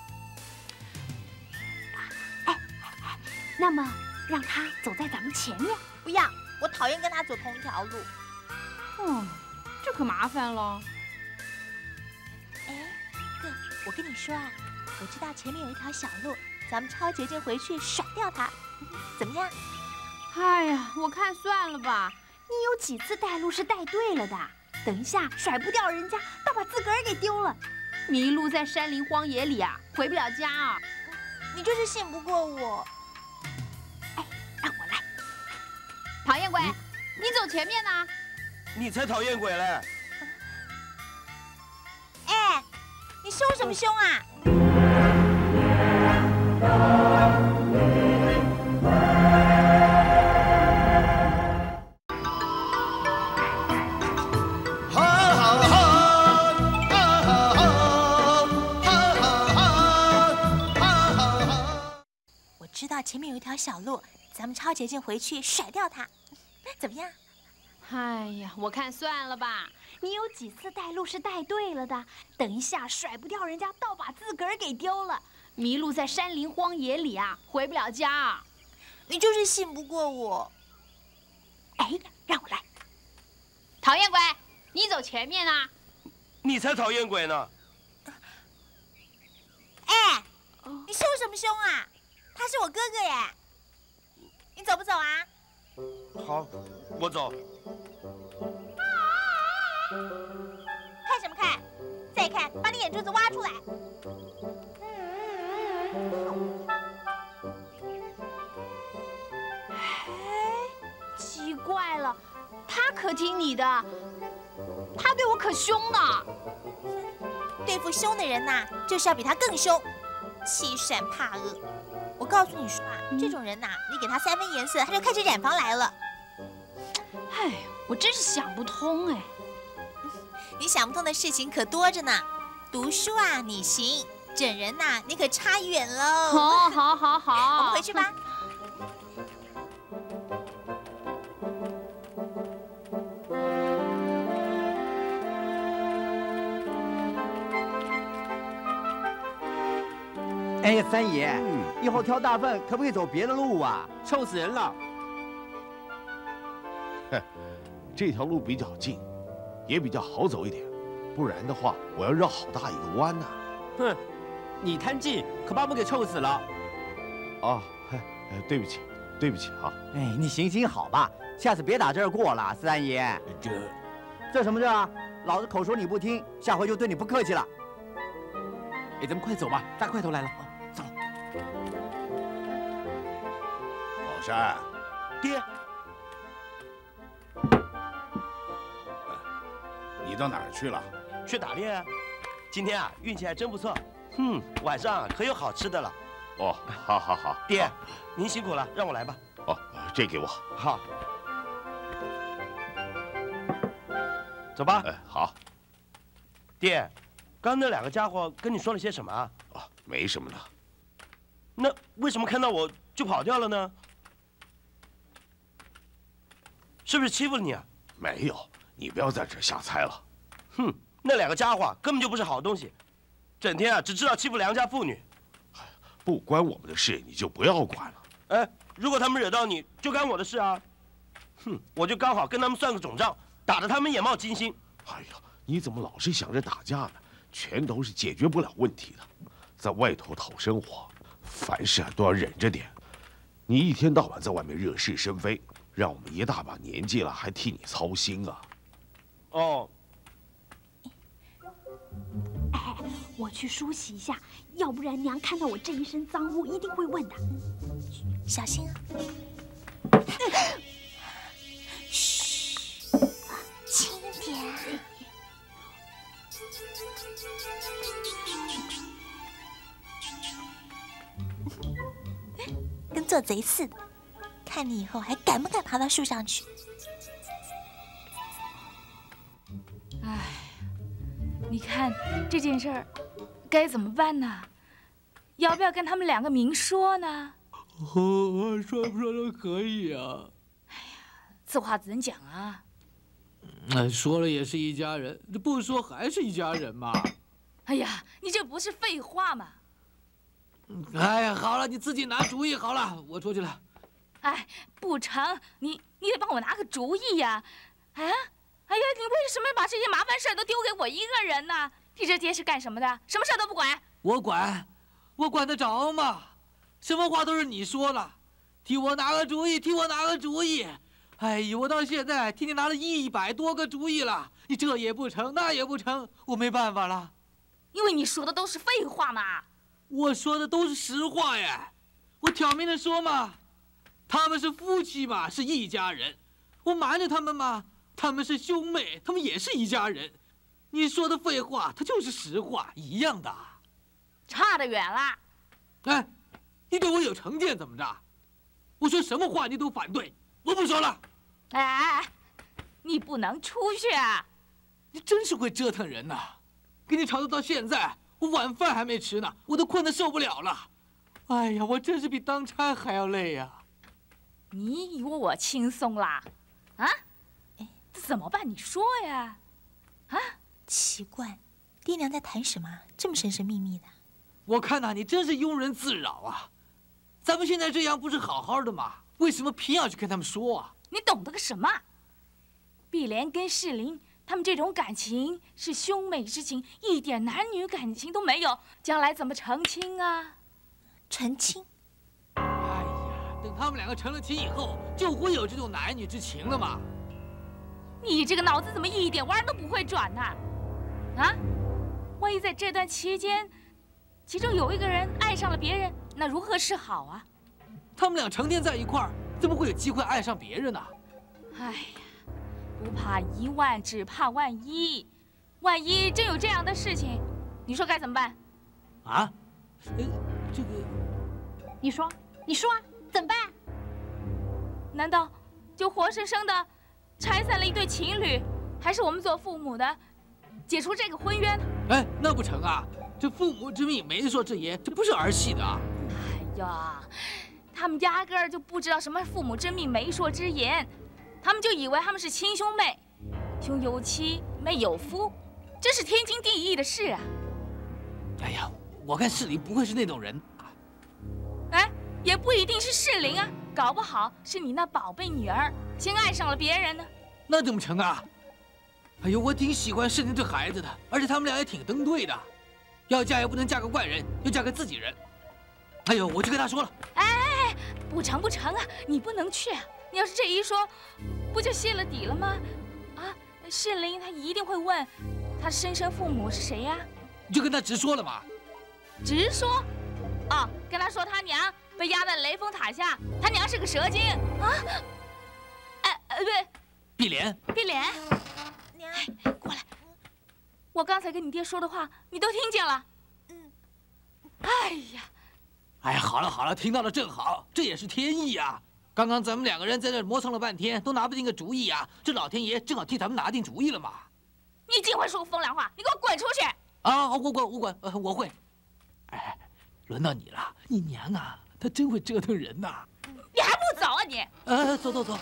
哎，那么让他走在咱们前面。 不要，我讨厌跟他走同一条路。 嗯，这可麻烦了。 哎，哥，我跟你说啊，我知道前面有一条小路，咱们抄捷径回去甩掉它，怎么样？ 哎呀，我看算了吧。你有几次带路是带对了的，等一下甩不掉人家，倒把自个儿给丢了。迷路在山林荒野里啊，回不了家啊！ 你就是信不过我。 哎，让我来。讨厌鬼，你走前面呢。 你才讨厌鬼嘞！ 哎，你凶什么凶啊？知道前面有一条小路，咱们抄捷径回去甩掉它，怎么样？ 哎呀，我看算了吧。你有几次带路是带对了的，等一下甩不掉人家，倒把自个儿给丢了。迷路在山林荒野里啊，回不了家啊。 你就是信不过我。 哎，让我来。讨厌鬼，你走前面啊。 你才讨厌鬼呢。 哎，你凶什么凶啊？他是我哥哥耶，你走不走啊？ 好，我走。 看什么看？再看，把你眼珠子挖出来。 哎，奇怪了，他可听你的，他对我可凶呢。 对付凶的人呐、就是要比他更凶，欺善怕恶。我告诉你说啊， 嗯、 这种人呐、你给他三分颜色，他就开始染房来了。 哎，我真是想不通哎。 你想不通的事情可多着呢。读书啊，你行；整人呐、啊，你可差远喽。 好，好，好，好， 我们回去吧。 哎呀，三爷，嗯、以后挑大粪可不可以走别的路啊？ 臭死人了！ 哼，这条路比较近，也比较好走一点。不然的话，我要绕好大一个弯呢、啊。 哼，你贪近，可把我们给臭死了。 啊，对不起，对不起啊。 哎，你行行好吧，下次别打这儿过了，三爷。 这， 这什么这啊？老子口说你不听，下回就对你不客气了。 哎，咱们快走吧，大块头来了。走。 老山， 爹， 你到哪儿去了？ 去打猎啊！今天啊，运气还真不错。嗯，晚上可有好吃的了。 哦，好好好。 爹，您辛苦了，让我来吧。 哦，这给我。 好。走吧。 哎，好。 爹，刚那两个家伙跟你说了些什么啊？ 哦，没什么的。 那为什么看到我就跑掉了呢？是不是欺负了你啊？ 没有，你不要在这瞎猜了。 哼，那两个家伙根本就不是好东西，整天啊只知道欺负良家妇女。 不关我们的事，你就不要管了。 哎，如果他们惹到你，就干我的事啊。哼，我就刚好跟他们算个总账，打得他们眼冒金星。 哎呀，你怎么老是想着打架呢？全都是解决不了问题的。在外头讨生活，凡事都要忍着点。你一天到晚在外面惹是生非，让我们一大把年纪了还替你操心啊。 哦。 哎，我去梳洗一下，要不然娘看到我这一身脏污，一定会问的。 小心啊！嘘，轻一点。跟做贼似的，看你以后还敢不敢爬到树上去？ 哎，你看这件事儿该怎么办呢？要不要跟他们两个明说呢？ 哦，说不说都可以啊。 哎呀，这话怎讲啊？ 哎，说了也是一家人，不说还是一家人嘛。 哎呀，你这不是废话吗？ 哎呀，好了，你自己拿主意好了，我出去了。 哎，不成，你你得帮我拿个主意呀！哎呀，哎呀，你为什么把这些麻烦事都丢给我一个人呢？你这爹是干什么的？什么事都不管？ 我管，我管得着吗？什么话都是你说了，替我拿个主意，替我拿个主意。哎呀，我到现在替你拿了一百多个主意了，你这也不成，那也不成，我没办法了。 因为你说的都是废话嘛。 我说的都是实话呀，我挑明了说嘛，他们是夫妻嘛，是一家人。我瞒着他们嘛，他们是兄妹，他们也是一家人。你说的废话，它就是实话，一样的。 差得远了。 哎，你对我有成见怎么着？我说什么话你都反对，我不说了。 哎哎哎，你不能出去啊！ 你真是会折腾人呐！跟你吵到现在。我晚饭还没吃呢，我都困得受不了了。哎呀，我真是比当差还要累呀！ 你以为我轻松啦？啊？哎，这怎么办？你说呀！啊？ 奇怪，爹娘在谈什么？这么神神秘秘的。 我看呐，你真是庸人自扰啊！咱们现在这样不是好好的吗？为什么偏要去跟他们说啊？ 你懂得个什么？碧莲跟世林。他们这种感情是兄妹之情，一点男女感情都没有，将来怎么成亲啊？ 成亲？ 哎呀，等他们两个成了亲以后，就会有这种男女之情了嘛。 你这个脑子怎么一点弯都不会转呢？啊，万一在这段期间，其中有一个人爱上了别人，那如何是好啊？ 他们俩成天在一块儿，怎么会有机会爱上别人呢？ 哎呀，不怕一万，只怕万一。万一真有这样的事情，你说该怎么办？ 啊？呃，这个， 你说，你说啊，怎么办？ 难道就活生生的拆散了一对情侣，还是我们做父母的解除这个婚约呢？ 哎，那不成啊！这父母之命，媒妁之言，这不是儿戏的啊！ 哎呀，他们压根儿就不知道什么父母之命、媒妁之言，他们就以为他们是亲兄妹，兄有妻，妹有夫，这是天经地义的事啊！ 哎呀，我看世林不会是那种人。 哎，也不一定是世林啊，搞不好是你那宝贝女儿先爱上了别人呢。 那怎么成啊？哎呦，我挺喜欢世林这孩子的，而且他们俩也挺登对的。要嫁也不能嫁个怪人，要嫁个自己人。哎呦，我就跟他说了。 哎哎哎，不成不成啊，你不能去啊！你要是这一说，不就泄了底了吗？啊，世林他一定会问，他生身父母是谁呀？ 你就跟他直说了嘛。 直说？哦，跟他说他娘被压在雷峰塔下，他娘是个蛇精啊！哎哎，对， 碧莲， 碧莲，娘，哎，过来。我刚才跟你爹说的话，你都听见了。嗯。哎呀， 哎，好了好了，听到了正好，这也是天意啊。刚刚咱们两个人在这磨蹭了半天，都拿不定个主意啊。这老天爷正好替咱们拿定主意了嘛。 你净会说风凉话，你给我滚出去！ 啊，我滚我滚，呃，我会。哎，轮到你了，你娘啊，她真会折腾人呐。 你还不走啊你？ 呃，走走走。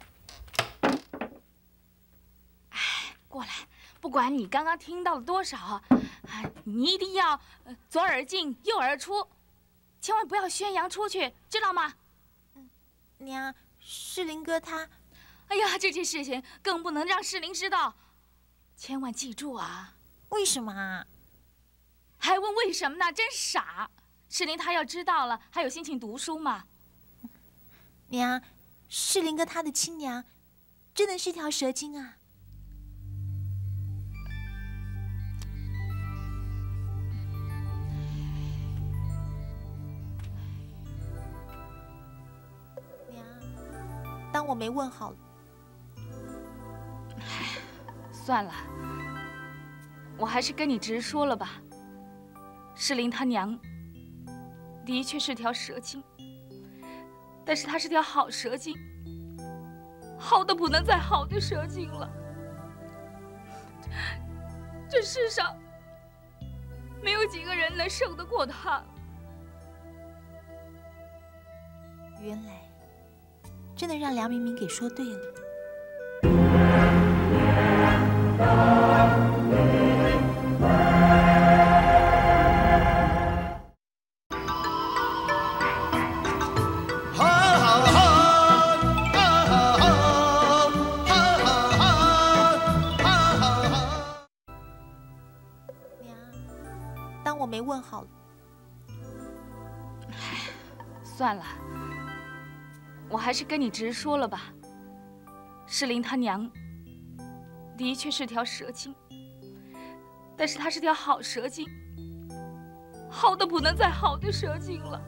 哎，过来。不管你刚刚听到了多少，啊，你一定要呃左耳进右耳出，千万不要宣扬出去，知道吗？ 嗯，娘，世林哥他…… 哎呀，这件事情更不能让世林知道，千万记住啊！ 为什么啊？ 还问为什么呢？真傻！世林他要知道了，还有心情读书吗？ 娘，世林哥他的亲娘，真的是条蛇精啊！当我没问好了。 算了，我还是跟你直说了吧。世林他娘的确是条蛇精，但是她是条好蛇精，好的不能再好的蛇精了。这世上没有几个人能胜得过她。 原来。真的让梁明明给说对了。娘，当我没问好了。 算了。我还是跟你直说了吧。世林他娘的确是条蛇精，但是她是条好蛇精，好的不能再好的蛇精了。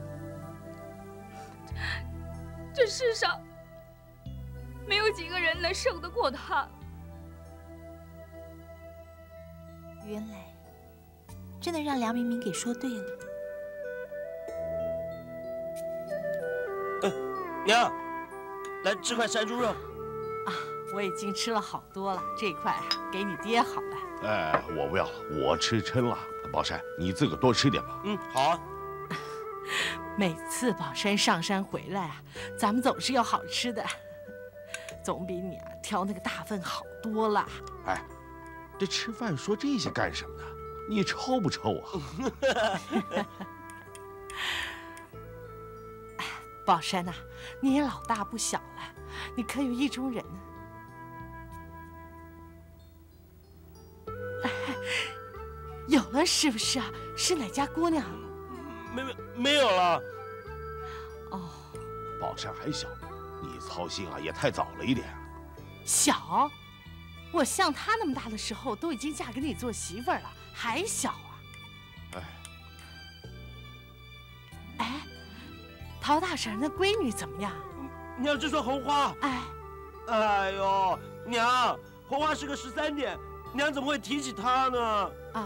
这世上没有几个人能胜得过她。 原来，真的让梁明明给说对了。 娘，来吃块山猪肉。 啊，我已经吃了好多了，这块给你爹好了。 哎，我不要了，我吃撑了。宝山，你自个多吃点吧。 嗯，好啊。 每次宝山上山回来啊，咱们总是有好吃的，总比你啊挑那个大份好多了。 哎，这吃饭说这些干什么呢？你抽不抽啊？ 宝山呐、啊，你也老大不小了，你可有意中人呢？有了是不是啊？是哪家姑娘？ 没没没有了。 哦， 宝山还小，你操心啊也太早了一点。 小？ 我像她那么大的时候，都已经嫁给你做媳妇儿了，还小啊。 哎， 哎，陶大婶那闺女怎么样？ 娘，这算红花。 哎， 哎呦，娘，红花是个十三点，娘怎么会提起她呢？ 啊，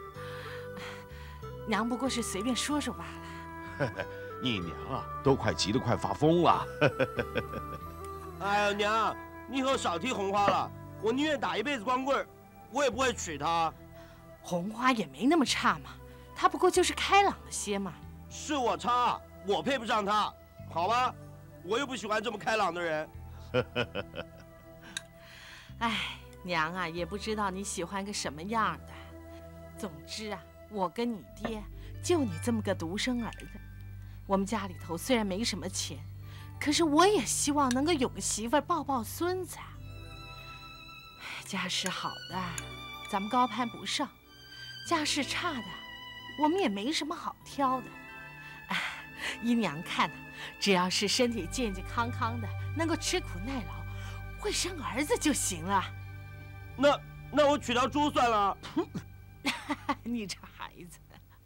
娘不过是随便说说罢了。 你娘啊，都快急得快发疯了。 哎呦，娘，你以后少提红花了，我宁愿打一辈子光棍，我也不会娶她。 红花也没那么差嘛，她不过就是开朗了些嘛。 是我差，我配不上她，好吧？我又不喜欢这么开朗的人。 哎，娘啊，也不知道你喜欢个什么样的。总之啊，我跟你爹就你这么个独生儿子，我们家里头虽然没什么钱，可是我也希望能够有个媳妇儿抱抱孙子。家世好的，咱们高攀不上；家世差的，我们也没什么好挑的。哎，依娘看呢、啊，只要是身体健健康康的，能够吃苦耐劳，会生儿子就行了。 那那我娶条猪算了。 你这孩子。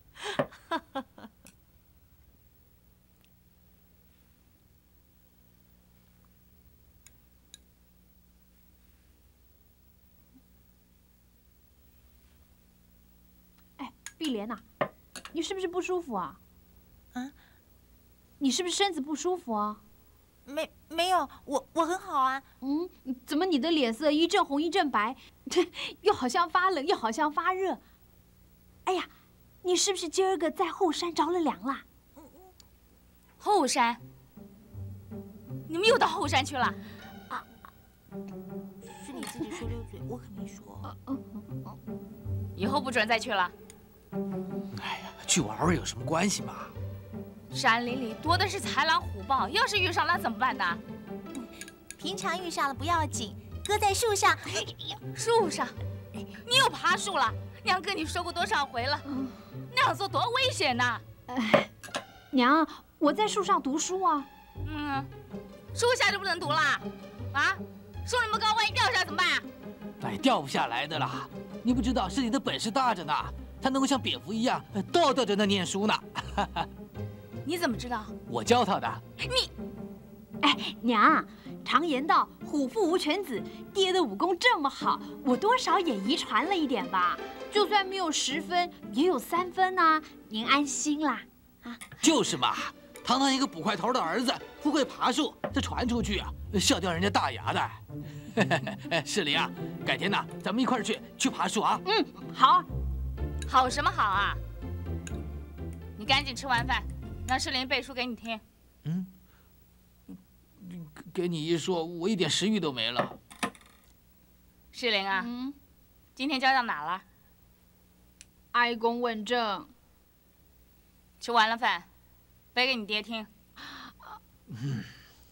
哎，碧莲呐，你是不是不舒服啊？ 啊？ 你是不是身子不舒服啊？ 没没有，我我很好啊。 嗯，怎么你的脸色一阵红一阵白，又好像发冷又好像发热？哎呀，你是不是今儿个在后山着了凉啦？ 后山？你们又到后山去了？ 啊，是你自己说溜嘴，我可没说。 以后不准再去了。 哎呀，去玩玩有什么关系嘛？ 山林里多的是豺狼虎豹，要是遇上了怎么办呢？ 平常遇上了不要紧，搁在树上。 树上？你又爬树了？娘跟你说过多少回了，那样做多危险呐！ 哎，娘，我在树上读书啊。 嗯，树下就不能读啦？啊，树那么高，万一掉下来怎么办啊？ 哎，掉不下来的啦！你不知道是你的本事大着呢，才能够像蝙蝠一样倒吊着那念书呢。 你怎么知道？ 我教他的。 你， 哎，娘，常言道虎父无犬子，爹的武功这么好，我多少也遗传了一点吧。就算没有十分，也有三分呐、啊。您安心啦。啊， 就是嘛，堂堂一个捕快头的儿子，不会爬树，这传出去啊，笑掉人家大牙的。世林啊，改天呐，咱们一块儿去去爬树啊。 嗯，好。 好什么好啊？你赶紧吃完饭，让世林背书给你听。 嗯，给你一说，我一点食欲都没了。 世林啊，嗯，今天教到哪了？ 哀公问政。 吃完了饭，背给你爹听。 嗯。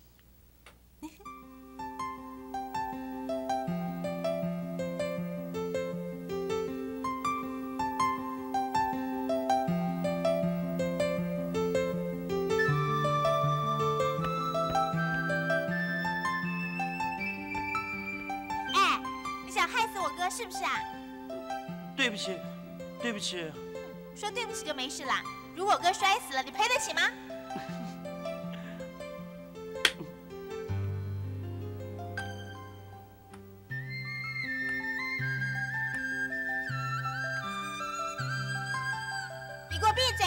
哎，你想害死我哥是不是啊？ 对不起，对不起。 说对不起就没事啦。如果我哥摔死了，你赔得起吗？你给我闭嘴！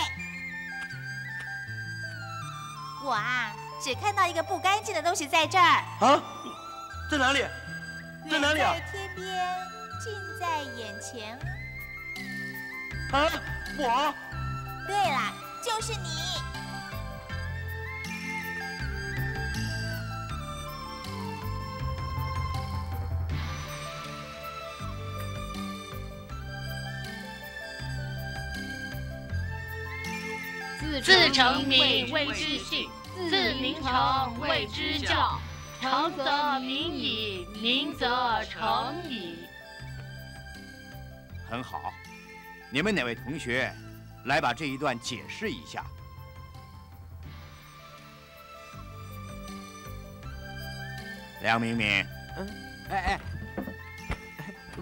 我啊，只看到一个不干净的东西在这儿。 啊？在哪里？在哪里啊？ 远在天边，近在眼前。 啊，我。 对啦，就是你。 自成名谓之序，自名成谓之教。成则名矣，名则成矣。 很好，你们哪位同学来把这一段解释一下？梁明明， 嗯，哎哎，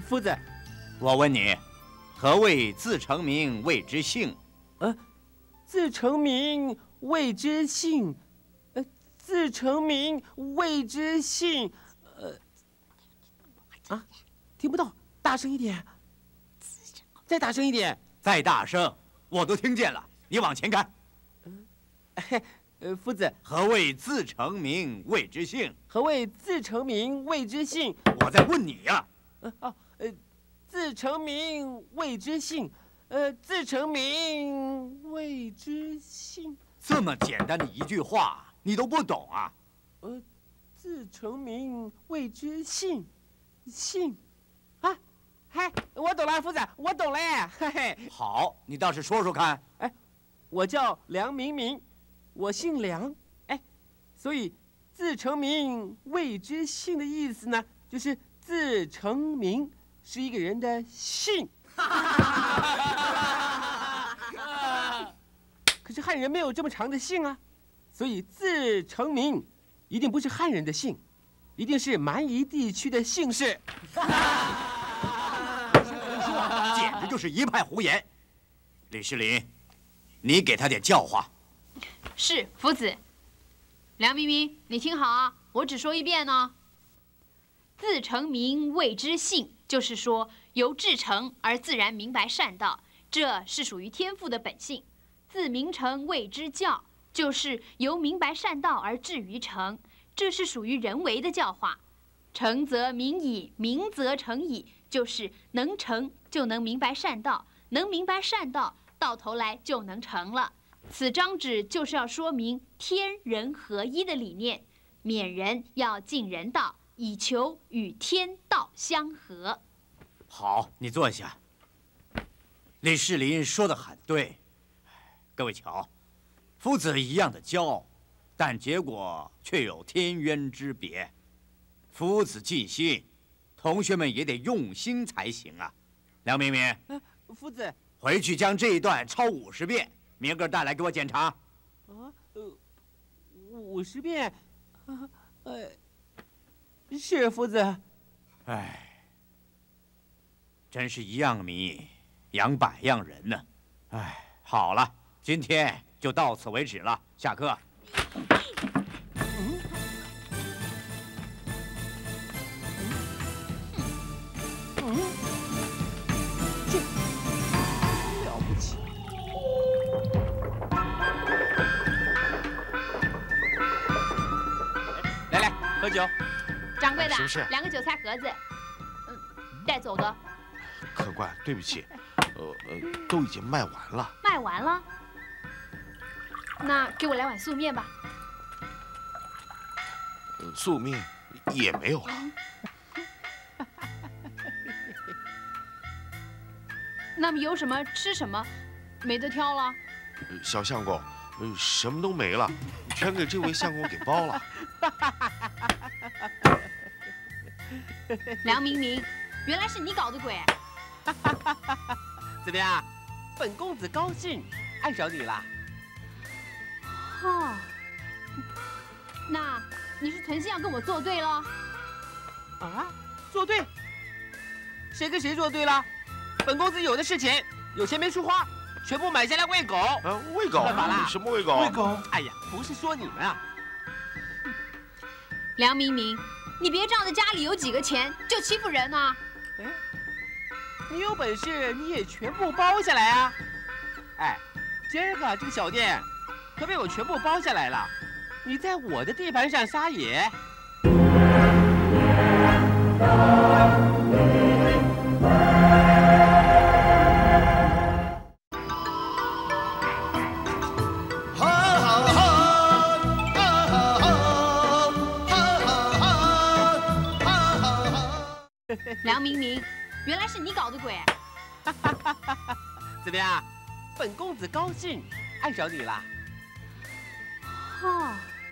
夫子， 我问你，何谓自成名谓之姓？ 呃，自成名谓之姓，呃，自成名谓之姓，呃，啊，听不到，大声一点，再大声一点， 再大声，我都听见了。你往前看。 嗯，呃，夫子， 何谓自成名谓之姓？ 何谓自成名谓之姓？ 我在问你呀。 呃哦，呃，自成名谓之姓，呃，自成名谓之姓。 这么简单的一句话，你都不懂啊？ 呃，自成名谓之姓，姓，啊，嗨，我懂了，夫子，我懂了耶，嘿嘿。 好，你倒是说说看。 哎，我叫梁明明，我姓梁，哎，所以自成名谓之姓的意思呢，就是自成名是一个人的姓。可是汉人没有这么长的姓啊，所以自成名一定不是汉人的姓，一定是蛮夷地区的姓氏。 简直就是一派胡言。李世林，你给他点教化。 是，夫子。梁明明，你听好啊，我只说一遍呢。自成名谓之姓，就是说由至诚而自然明白善道，这是属于天赋的本性。自明诚谓之教，就是由明白善道而至于诚，这是属于人为的教化。诚则明矣，明则诚矣，就是能诚就能明白善道，能明白善道，到头来就能成了。此章旨就是要说明天人合一的理念，勉人要尽人道，以求与天道相合。 好，你坐下。李世林说得很对，各位瞧，夫子一样的教，但结果却有天渊之别。夫子尽心，同学们也得用心才行啊。梁明明， 呃、夫子， 回去将这一段抄五十遍，明个带来给我检查。 啊，呃，五十遍，啊，呃，是夫子。 哎，真是一样米养百样人呢。哎，好了，今天就到此为止了，下课。 嗯。嗯，这了不起！来来，喝酒。 掌柜的， 是不是两个韭菜盒子，嗯，带走的。 客官，对不起，呃呃，都已经卖完了。 卖完了？那给我来碗素面吧。 呃素面也没有了。 那么有什么吃什么，没得挑了。 呃小相公，呃，什么都没了，全给这位相公给包了。 梁明明，原来是你搞的鬼！ 怎么样，本公子高兴，爱上你了。 哦，那你是存心要跟我作对了？ 啊，作对？谁跟谁作对了？本公子有的是钱，有钱没处花，全部买下来喂狗。 啊，喂狗？ 干嘛啦？ 什么喂狗？ 喂狗？哎呀，不是说你们啊。 梁明明，你别仗着家里有几个钱就欺负人啊！ 哎，你有本事你也全部包下来啊！哎，今儿个这个小店可被我全部包下来了，你在我的地盘上撒野。 梁明明，原来是你搞的鬼！ 怎么样，本公子高兴，爱上你了。 哦，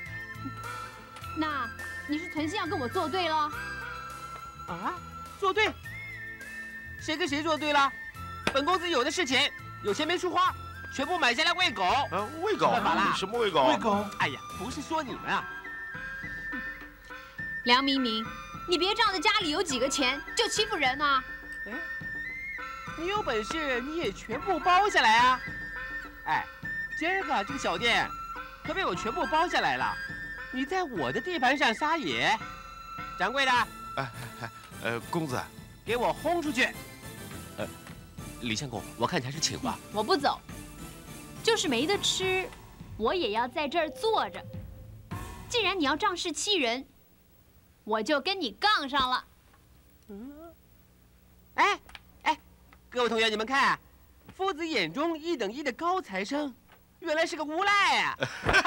那你是存心要跟我作对了？ 啊，作对？谁跟谁作对了？本公子有的是钱，有钱没处花，全部买下来喂狗。 啊，喂狗？ 干嘛啦？ 什么喂狗？ 喂狗？哎呀，不是说你们啊。 梁明明，你别仗着家里有几个钱就欺负人啊！ 哎，你有本事你也全部包下来啊！哎，今儿个这个小店可被我全部包下来了，你在我的地盘上撒野，掌柜的， 哎哎呃，公子， 给我轰出去！ 呃，李相公，我看你还是请吧。 我不走，就是没得吃，我也要在这儿坐着。既然你要仗势欺人，我就跟你杠上了。 嗯，哎哎，各位同学，你们看，夫子眼中一等一的高材生，原来是个无赖啊！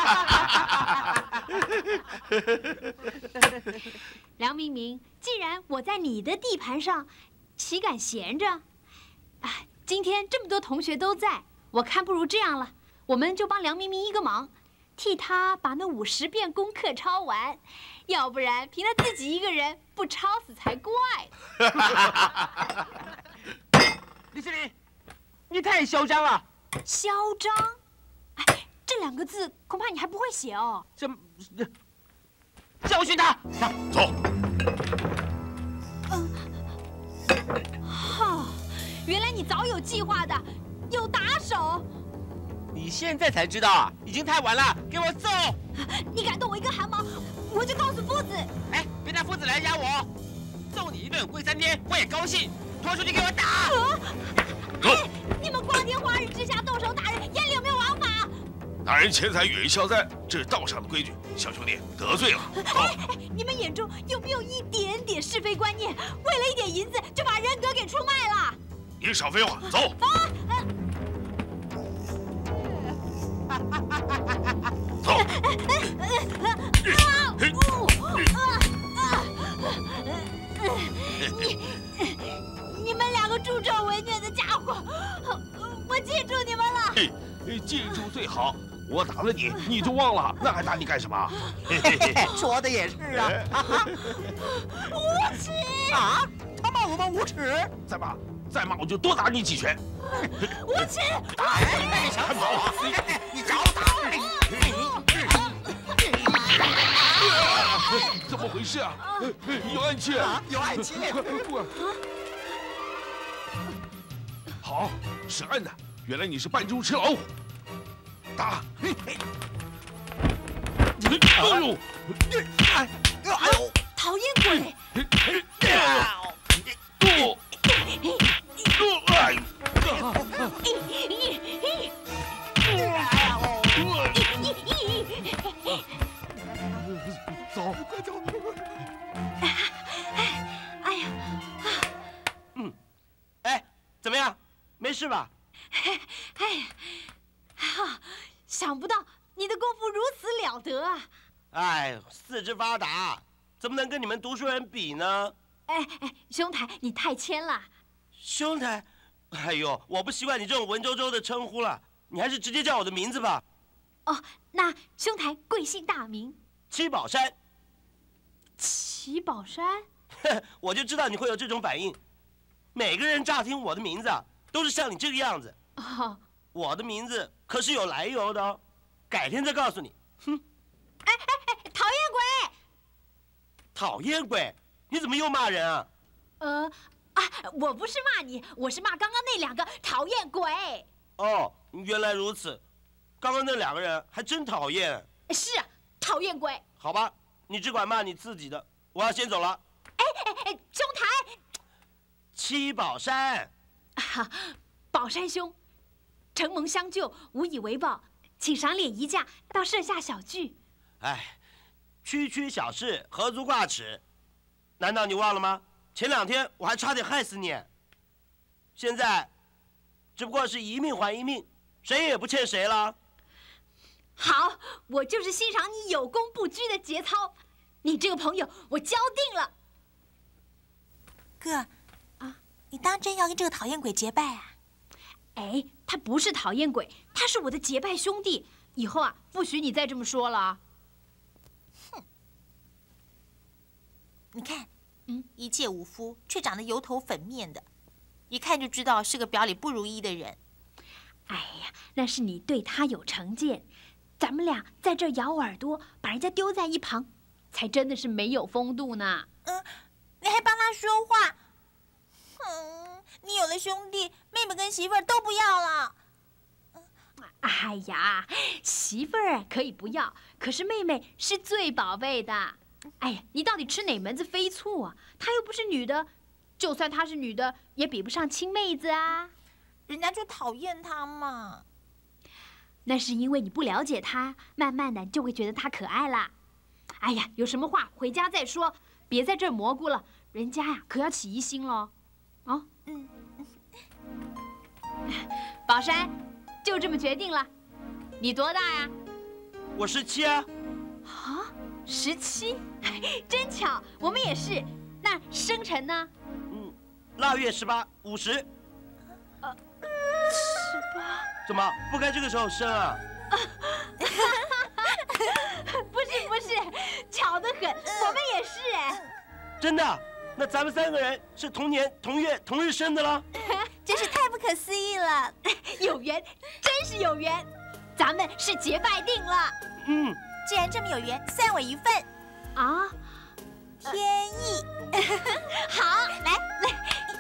梁明明，既然我在你的地盘上，岂敢闲着？啊，今天这么多同学都在，我看不如这样了，我们就帮梁明明一个忙，替他把那五十遍功课抄完，要不然凭他自己一个人不抄死才怪。 李世林，你太嚣张了！ 嚣张？哎，这两个字恐怕你还不会写哦。 什么？教训他！ 走。 嗯。哈，原来你早有计划的，有打手。 你现在才知道啊，已经太晚了，给我揍！ 你敢动我一根汗毛，我就告诉夫子。 哎，别拿夫子来压我，揍你一顿跪三天，我也高兴。拖出去给我打！ 啊、哎，你们光天化日之下动手打人，眼里有没有王法？ 大人钱财与人消灾，这是道上的规矩。小兄弟得罪了。 哎哎，你们眼中有没有一点点是非观念？为了一点银子就把人格给出卖了？ 你少废话，走。 啊！ 走。 你你们两个助纣为虐的家伙，我记住你们了。 嘿，记住最好。我打了你，你就忘了，那还打你干什么？ 说的也是啊。 无耻！ 啊！他骂我们无耻！ 再骂，再骂我就多打你几拳。 无耻！ 打人！你想跑啊？你找打！ 怎么回事啊？有暗器！ 有暗器！ 好，是暗的。原来你是扮猪吃老虎。打！哎呦！ 哎呦！ 讨厌鬼！ 不！哎！ 走，快走！ 哎呀！ 嗯，哎，怎么样？没事吧？ 哎呀！哈！想不到你的功夫如此了得啊！ 哎，四肢发达，怎么能跟你们读书人比呢？ 哎哎，兄台，你太谦了。 兄台，哎呦，我不习惯你这种文绉绉的称呼了，你还是直接叫我的名字吧。 哦，那兄台贵姓大名？ 七宝山。 七宝山？ 我就知道你会有这种反应。每个人乍听我的名字啊，都是像你这个样子。 哦。 我的名字可是有来由的哦，改天再告诉你。哼！ 哎哎哎，讨厌鬼！ 讨厌鬼！你怎么又骂人啊？ 呃，啊，我不是骂你，我是骂刚刚那两个讨厌鬼。 哦，原来如此，刚刚那两个人还真讨厌。 是啊，讨厌鬼。 好吧，你只管骂你自己的，我要先走了。 哎哎哎，兄台！ 七宝山。 啊，宝山兄。承蒙相救，无以为报，请赏脸一架，到舍下小聚。 哎，区区小事，何足挂齿？难道你忘了吗？前两天我还差点害死你。现在，只不过是一命还一命，谁也不欠谁了。 好，我就是欣赏你有功不居的节操。你这个朋友，我交定了。 哥，啊，你当真要跟这个讨厌鬼结拜啊？ 哎，他不是讨厌鬼，他是我的结拜兄弟。以后啊，不许你再这么说了。 哼！你看，嗯，一介武夫，却长得油头粉面的，一看就知道是个表里不如一的人。 哎呀，那是你对他有成见，咱们俩在这儿咬耳朵，把人家丢在一旁，才真的是没有风度呢。 嗯，你还帮他说话， 嗯，你有了兄弟，妹妹跟媳妇儿都不要了。 哎呀，媳妇儿可以不要，可是妹妹是最宝贝的。哎呀，你到底吃哪门子飞醋啊？她又不是女的，就算她是女的，也比不上亲妹子啊。 人家就讨厌她嘛。 那是因为你不了解她，慢慢的就会觉得她可爱啦。哎呀，有什么话回家再说，别在这儿蘑菇了，人家呀可要起疑心了。哦， 嗯， 宝山，就这么决定了。你多大呀？ 我十七啊。 啊，十七，真巧，我们也是。那生辰呢？ 嗯，腊月十八，五十。 呃，十八。 怎么不该这个时候生啊？ 不是不是，巧得很，我们也是哎。 真的？那咱们三个人是同年同月同日生的了？ 真是太不可思议了！ 有缘，真是有缘，咱们是结拜定了。 嗯， 既然这么有缘，算我一份。 啊， 天意。 好，来来。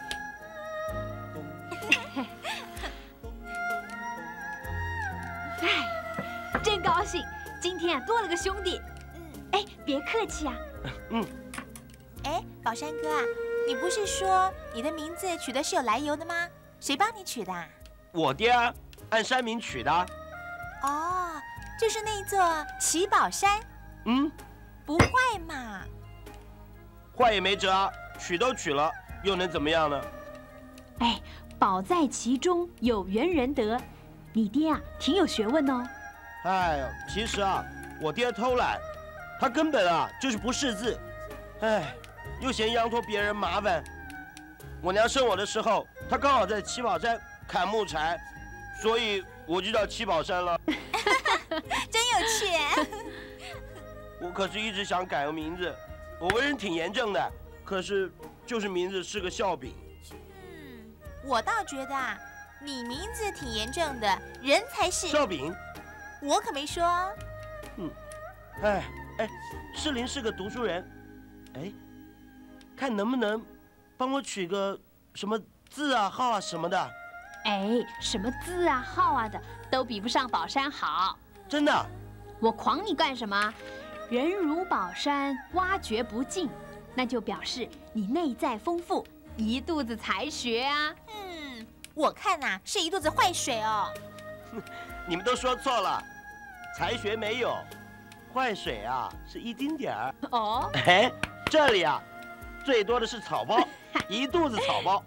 哎，真高兴，今天啊多了个兄弟。嗯，哎，别客气啊。 嗯。 哎，宝山哥啊，你不是说你的名字取的是有来由的吗？谁帮你取的啊？ 我爹啊，按山名取的。 哦，就是那座七宝山。 嗯， 不坏嘛。 坏也没辙啊，取都取了，又能怎么样呢？ 哎，宝在其中，有缘人得。你爹啊，挺有学问哦。 哎呦，其实啊，我爹偷懒，他根本啊就是不识字，哎，又嫌央托别人麻烦。我娘生我的时候，她刚好在七宝山砍木柴，所以我就叫七宝山了。 真有趣。 我可是一直想改个名字，我为人挺严正的，可是就是名字是个笑柄。 嗯，我倒觉得啊，你名字挺严正的，人才是笑柄。 我可没说。 嗯，哎哎，世林是个读书人，哎，看能不能帮我取个什么字啊、号啊什么的。 哎，什么字啊、号啊的都比不上宝山好。 真的？ 我诓你干什么？人如宝山，挖掘不尽，那就表示你内在丰富，一肚子才学啊。 嗯，我看呐、啊、是一肚子坏水哦。 你们都说错了，才学没有，坏水啊是一丁点儿。 哦， 哎，这里啊，最多的是草包，一肚子草包。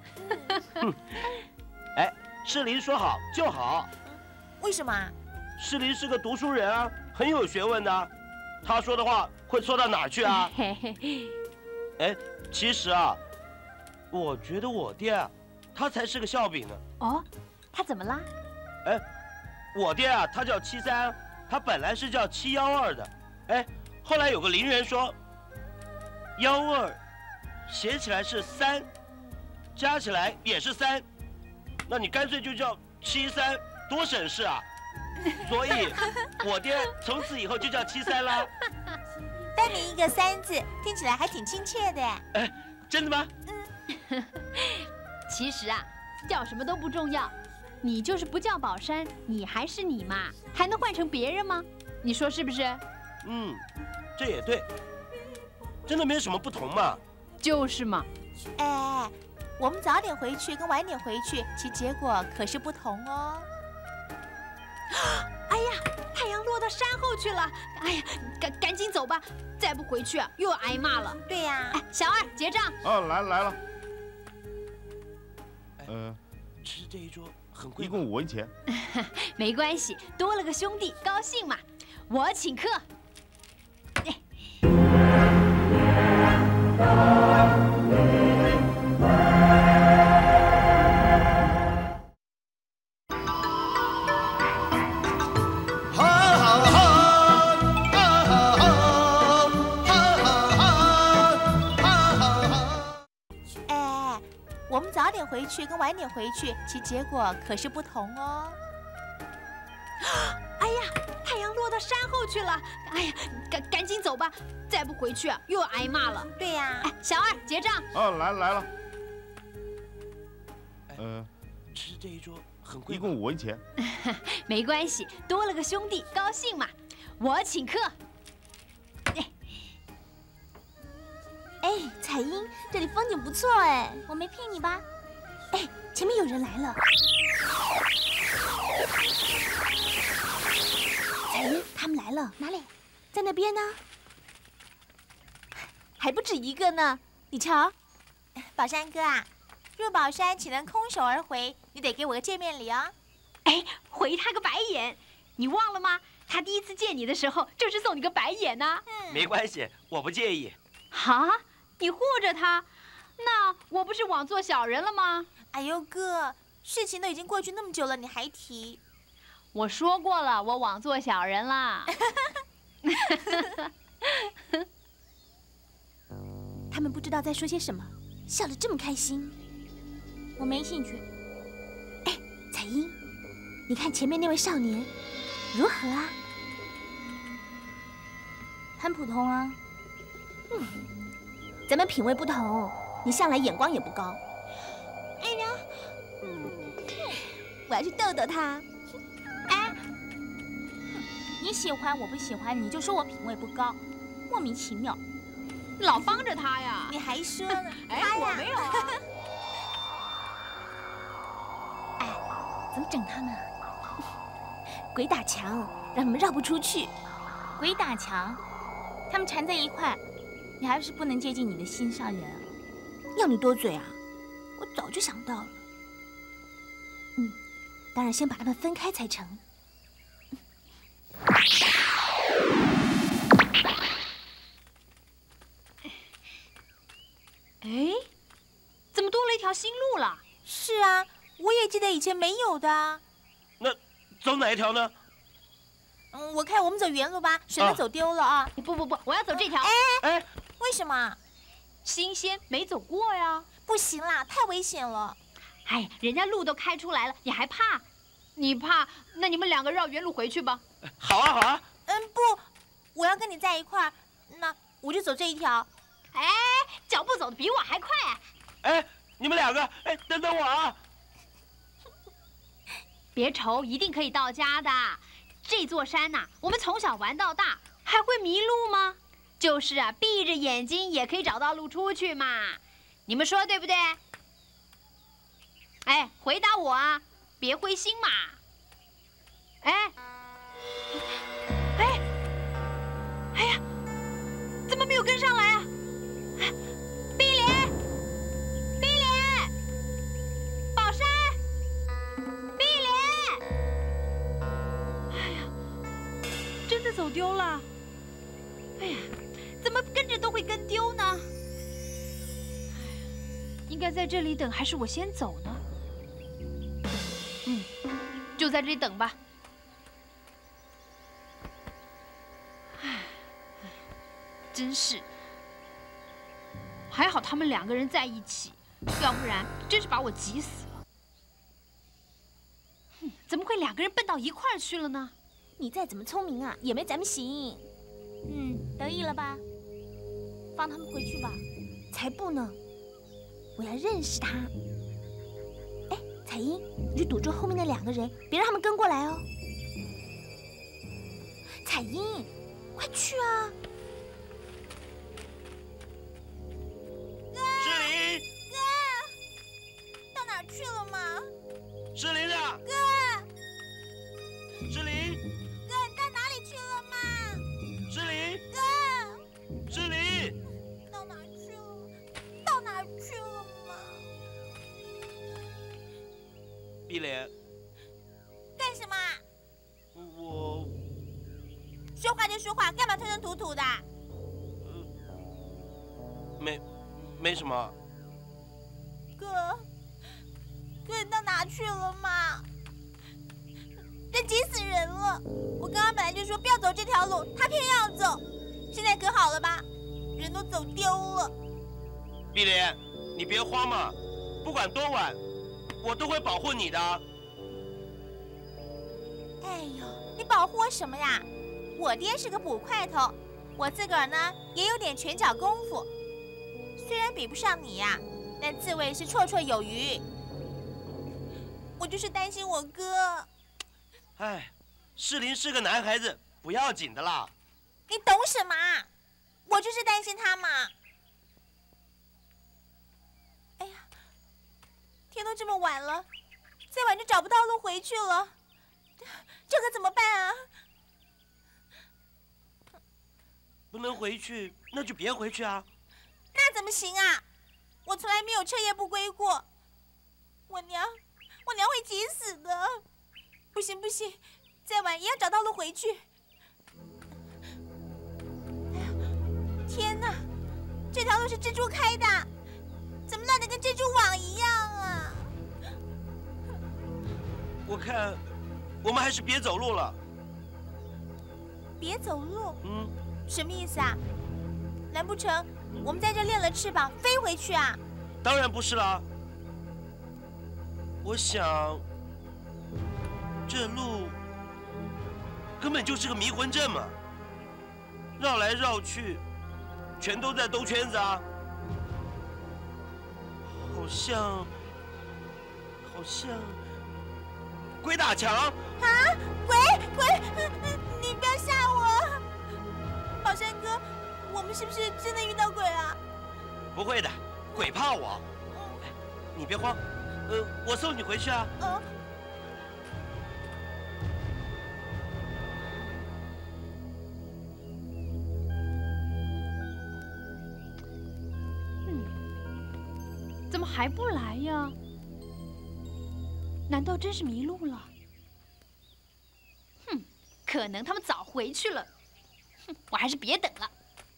哎，世林说好就好。 为什么啊？ 世林是个读书人啊，很有学问的，他说的话会错到哪儿去啊？哎，其实啊，我觉得我爹啊，他才是个笑柄呢。 哦，他怎么啦？ 哎，我爹啊，他叫七三，他本来是叫七幺二的。哎，后来有个邻人说，幺二写起来是三，加起来也是三，那你干脆就叫七三，多省事啊！所以，我爹从此以后就叫七三啦。 单名一个三字，听起来还挺亲切的。 哎，真的吗？ 嗯。其实啊，叫什么都不重要，你就是不叫宝山，你还是你嘛，还能换成别人吗？你说是不是？ 嗯，这也对，真的没什么不同嘛。 就是嘛。 哎，我们早点回去跟晚点回去，其结果可是不同哦。 哎呀，太阳落到山后去了！哎呀，赶赶紧走吧，再不回去啊，又要挨骂了。 对呀、 啊，哎，小二结账。 哦，来了来了。呃， 吃这一桌很贵， 一共五文钱。 没关系，多了个兄弟，高兴嘛。我请客。哎我们早点回去跟晚点回去，其结果可是不同哦。 哎呀，太阳落到山后去了！哎呀，赶赶紧走吧，再不回去啊，又要挨骂了。 对呀、 啊，哎，小二结账。 哦，来了来了。 呃， 吃这一桌很贵， 一共五文钱。 没关系，多了个兄弟，高兴嘛。我请客。 哎，彩英，这里风景不错哎， 我没骗你吧？ 哎，前面有人来了。彩英，他们来了， 哪里？ 在那边呢。还不止一个呢，你瞧。 宝山哥啊，入宝山岂能空手而回？你得给我个见面礼哦。 哎，回他个白眼，你忘了吗？他第一次见你的时候，就是送你个白眼呢、啊。 嗯，没关系，我不介意。 哈，你护着他，那我不是枉做小人了吗？ 哎呦哥，事情都已经过去那么久了，你还提？ 我说过了，我枉做小人啦。 他们不知道在说些什么，笑得这么开心。 我没兴趣。 哎，彩英，你看前面那位少年，如何啊？ 很普通啊。 嗯，咱们品味不同，你向来眼光也不高。哎呀，嗯，我要去逗逗他。 哎，你喜欢我不喜欢，你就说我品味不高，莫名其妙。 老帮着他呀！ 你还说呢？ 哎，我没有啊。 哎，怎么整他呢？鬼打墙，让他们绕不出去。 鬼打墙，他们缠在一块，你还是不能接近你的心上人。 要你多嘴啊！我早就想到了。嗯，当然先把他们分开才成。 哎，怎么多了一条新路了？ 是啊，我也记得以前没有的。 那走哪一条呢？ 嗯，我看我们走原路吧，省得走丢了啊。 不不不，我要走这条。 哎哎， 为什么？ 新鲜，没走过呀。 不行啦，太危险了。 哎，人家路都开出来了，你还怕？你怕？那你们两个绕原路回去吧。 好啊，好啊。 嗯，不，我要跟你在一块儿，那我就走这一条。 哎，脚步走得比我还快。 哎，你们两个，哎，等等我啊！ 别愁，一定可以到家的。这座山呐、啊，我们从小玩到大，还会迷路吗？就是啊，闭着眼睛也可以找到路出去嘛。你们说对不对？哎，回答我啊，别灰心嘛。哎，哎，哎呀，怎么没有跟上来啊？碧莲，碧莲，宝山，碧莲！哎呀，真的走丢了！哎呀，怎么跟着都会跟丢呢？应该在这里等，还是我先走呢？嗯，就在这里等吧。唉，真是。还好他们两个人在一起，要不然真是把我急死了。哼，怎么会两个人笨到一块儿去了呢？ 你再怎么聪明啊，也没咱们行。 嗯，得意了吧？放他们回去吧。 才不呢！我要认识他。哎，彩英，你去堵住后面那两个人，别让他们跟过来哦。彩英，快去啊！ 去了吗？ 志玲啊！ 哥， 志玲， 哥，你到哪里去了吗？ 志玲， 哥， 志玲， 到哪去了？到哪去了吗？ 碧莲， 干什么？ 我说话就说话，干嘛吞吞吐吐的？ 呃，没，没什么。 哥。哥，你到哪去了嘛？这急死人了！我刚刚本来就说不要走这条路，他偏要走。现在可好了吧？人都走丢了。 碧莲，你别慌嘛，不管多晚，我都会保护你的。 哎呦，你保护我什么呀？我爹是个捕快头，我自个儿呢也有点拳脚功夫，虽然比不上你呀，但自卫是绰绰有余。 我就是担心我哥。 哎，世林是个男孩子，不要紧的啦。 你懂什么啊？我就是担心他嘛。哎呀，天都这么晚了，再晚就找不到路回去了，这可怎么办啊？ 不能回去，那就别回去啊。 那怎么行啊？我从来没有彻夜不归过，我娘，我娘会急死的。不行不行，再晚也要找到路回去。哎呀，天哪，这条路是蜘蛛开的，怎么乱得跟蜘蛛网一样啊？ 我看，我们还是别走路了。 别走路？ 嗯， 什么意思啊？难不成我们在这练了翅膀飞回去啊？ 当然不是啦。我想，这路根本就是个迷魂阵嘛，绕来绕去，全都在兜圈子啊。好像，好像鬼打墙啊！ 鬼鬼，你不要吓我！宝山哥，我们是不是真的遇到鬼啊？ 不会的，鬼怕我。你别慌，呃，我送你回去啊。 嗯。 嗯，怎么还不来呀？难道真是迷路了？哼，可能他们早回去了。哼，我还是别等了。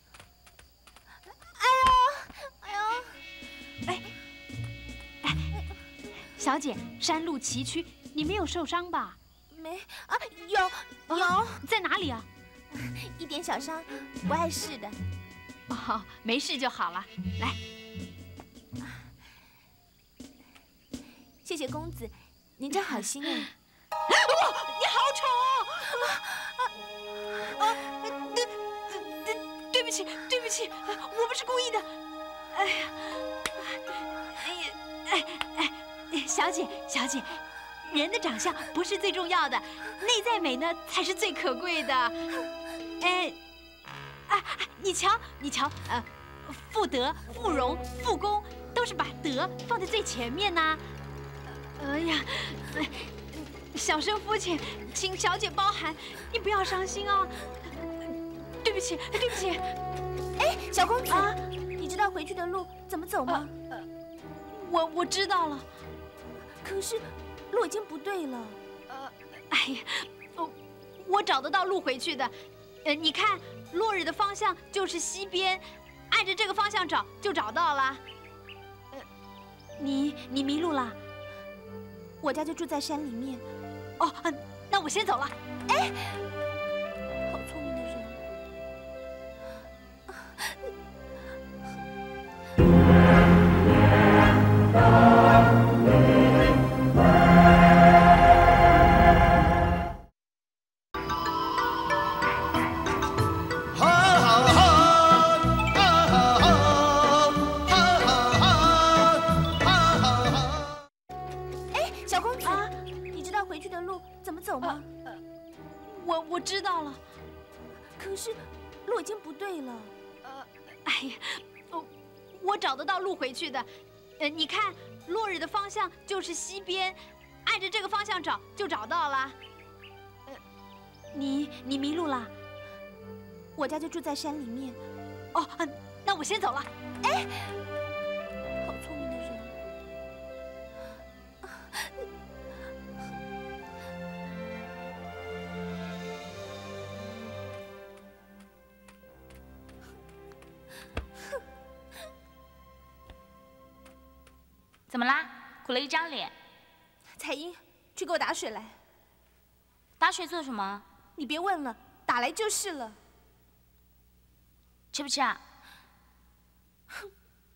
哎呦，哎呦， 哎，哎，小姐，山路崎岖，你没有受伤吧？ 没啊，有有、啊， 在哪里啊？ 一点小伤，不碍事的。 哦，没事就好了。来， 谢谢公子，您真好心哎。 哇，你好丑哦！啊，对对对不起，对不起，我不是故意的。哎呀，哎呀，哎哎，小姐，小姐，人的长相不是最重要的，内在美呢才是最可贵的。哎，啊，你瞧，你瞧，呃，妇德、妇容、妇功，都是把德放在最前面呐。哎呀，小生肤浅，请小姐包涵，你不要伤心啊。对不起，对不起。 哎，小公子，啊、你知道回去的路怎么走吗？ 呃、我我知道了， 可是路已经不对了。 呃，哎呀，我我找得到路回去的。呃，你看，落日的方向就是西边，按着这个方向找就找到了。呃，你你迷路了？ 我家就住在山里面。 哦，那我先走了。 哎，好聪明的人。走吗？ 呃呃、我我知道了， 可是路已经不对了。 呃，哎呀，我我找得到路回去的。呃，你看，落日的方向就是西边，按着这个方向找就找到了。呃，你你迷路了？ 我家就住在山里面。 哦，那我先走了。 哎，好聪明的人。 怎么啦？苦了一张脸。 彩英，去给我打水来。 打水做什么？ 你别问了，打来就是了。 吃不吃啊？ 哼。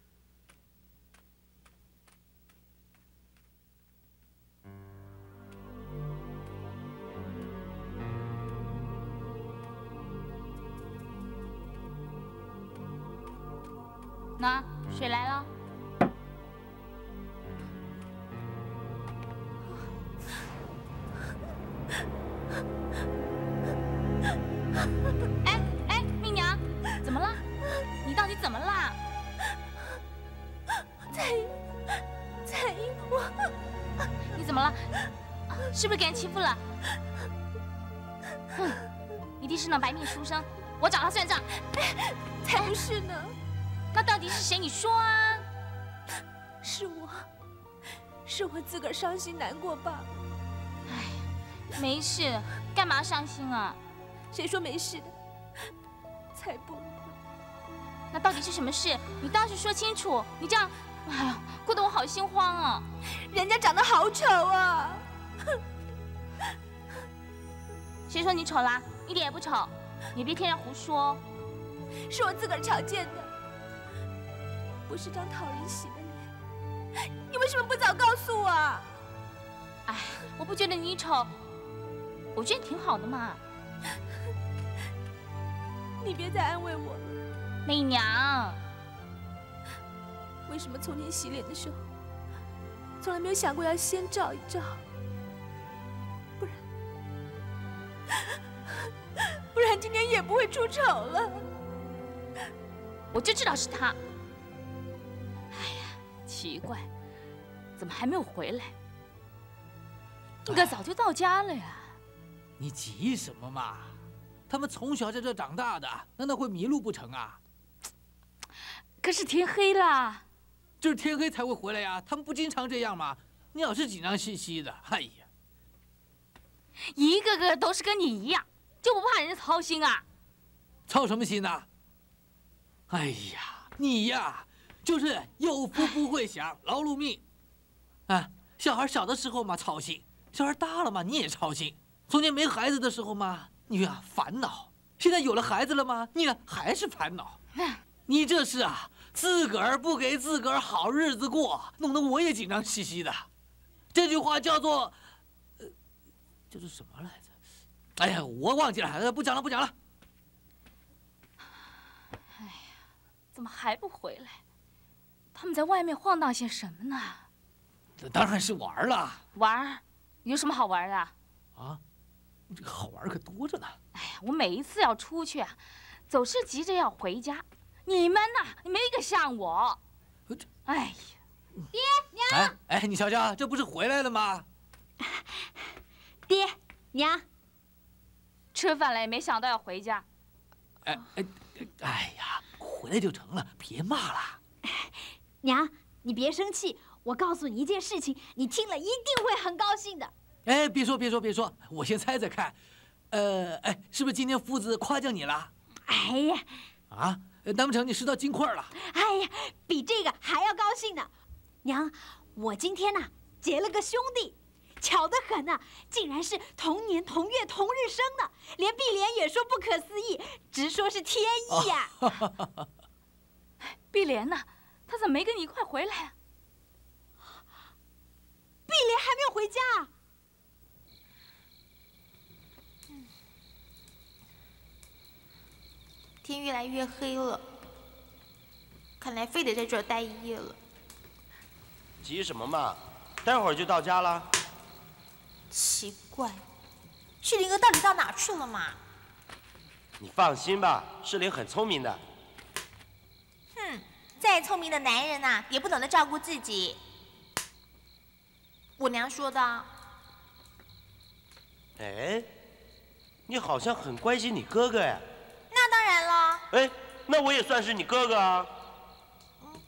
那水来了。 怎么啦？ 彩英，彩英，我， 你怎么了？是不是给人欺负了？哼，一定是那白面书生，我找他算账。 才不是呢！ 那到底是谁？你说啊！ 是我，是我自个儿伤心难过罢了。 哎，没事，干嘛伤心啊？ 谁说没事的？才不会。 那到底是什么事？你倒是说清楚。你这样，哎呀，哭得我好心慌啊！ 人家长得好丑啊！ 谁说你丑啦？一点也不丑，你别听人胡说。 是我自个儿瞧见的，不是张讨人喜的脸。你为什么不早告诉我？ 哎，我不觉得你丑，我觉得你挺好的嘛。 你别再安慰我了， 媚娘。 为什么从前洗脸的时候，从来没有想过要先照一照？不然，不然今天也不会出丑了。 我就知道是他。哎呀，奇怪，怎么还没有回来？应该早就到家了呀。 你急什么嘛？他们从小在这长大的，难道会迷路不成啊？ 可是天黑了。 就是天黑才会回来呀，他们不经常这样吗？你老是紧张兮兮的，哎呀， 一个个都是跟你一样，就不怕人家操心啊？ 操什么心呐？哎呀，你呀，就是有福不会享，劳碌命。啊，小孩小的时候嘛操心，小孩大了嘛你也操心。从前没孩子的时候嘛，你呀烦恼；现在有了孩子了嘛，你呢还是烦恼。你这是啊，自个儿不给自个儿好日子过，弄得我也紧张兮兮的。这句话叫做，呃，叫做什么来着？哎呀，我忘记了，不讲了，不讲了。 哎呀，怎么还不回来？他们在外面晃荡些什么呢？ 这当然是玩了。 玩？有什么好玩的？ 啊，这个好玩可多着呢。 哎呀，我每一次要出去啊，总是急着要回家。你们呐，没一个像我。哎呀， 爹娘， 哎哎，你瞧瞧，这不是回来了吗？ 爹娘， 吃饭了也没想到要回家。 哎哎哎呀，回来就成了，别骂了。 娘，你别生气，我告诉你一件事情，你听了一定会很高兴的。 哎，别说别说别说，我先猜猜看。呃，哎，是不是今天夫子夸奖你了？ 哎呀， 啊？难不成你吃到金块了？ 哎呀，比这个还要高兴呢！娘，我今天呢结了个兄弟，巧得很呢，竟然是同年同月同日生呢，连碧莲也说不可思议，直说是天意呀。 哦、 碧莲呢？她怎么没跟你一块回来啊？ 碧莲还没有回家。 天越来越黑了，看来非得在这儿待一夜了。 急什么嘛？待会儿就到家了。 奇怪，世林哥到底到哪去了嘛？ 你放心吧，世林很聪明的。 哼，再聪明的男人呐、啊，也不懂得照顾自己。我娘说的。 哎，你好像很关心你哥哥呀。 那当然了。 哎，那我也算是你哥哥啊。嗯、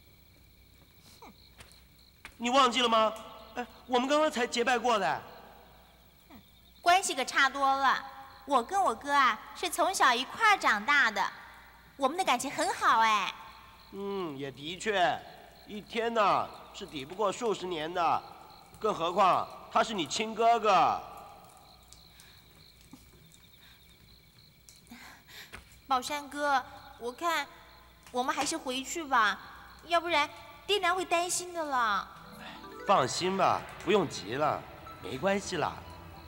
你忘记了吗？哎，我们刚刚才结拜过的。 关系可差多了。我跟我哥啊是从小一块儿长大的，我们的感情很好哎。 嗯，也的确，一天呢是抵不过数十年的，更何况他是你亲哥哥。 宝山哥，我看我们还是回去吧，要不然爹娘会担心的了。 放心吧，不用急了，没关系啦。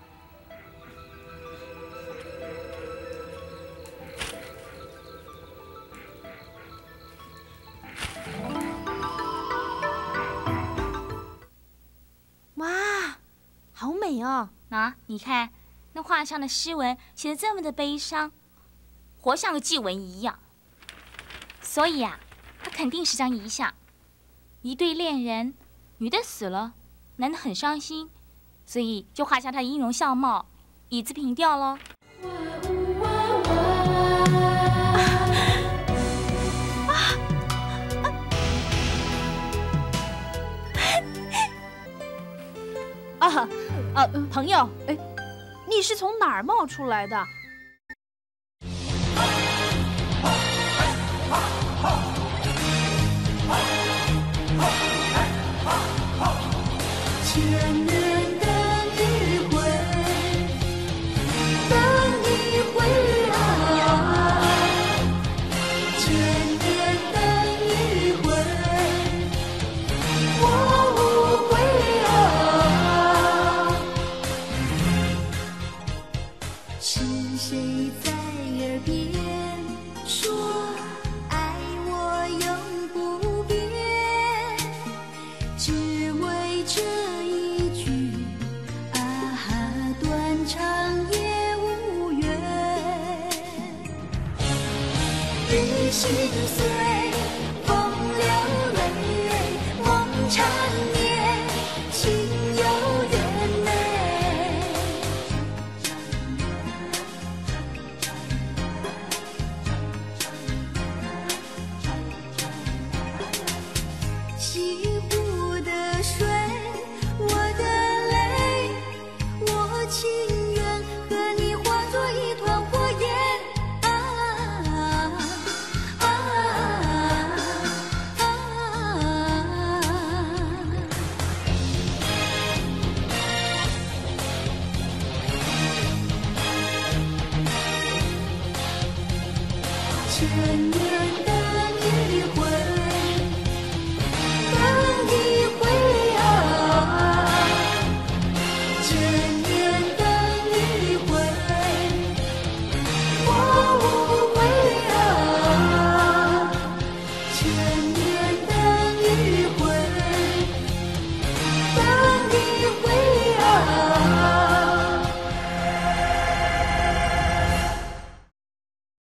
哇，好美哦！ 啊，你看那画上的诗文写得这么的悲伤。活像个祭文一样， 所以啊，它肯定是张遗像。一对恋人，女的死了，男的很伤心，所以就画下他音容笑貌，以资平调喽。 啊，呃，朋友，哎，你是从哪儿冒出来的？ 千年等一回，等一回啊！千年等一回，我无悔啊！是谁在耳边说爱我永不变？只为这一句啊，断肠也无缘。你心碎。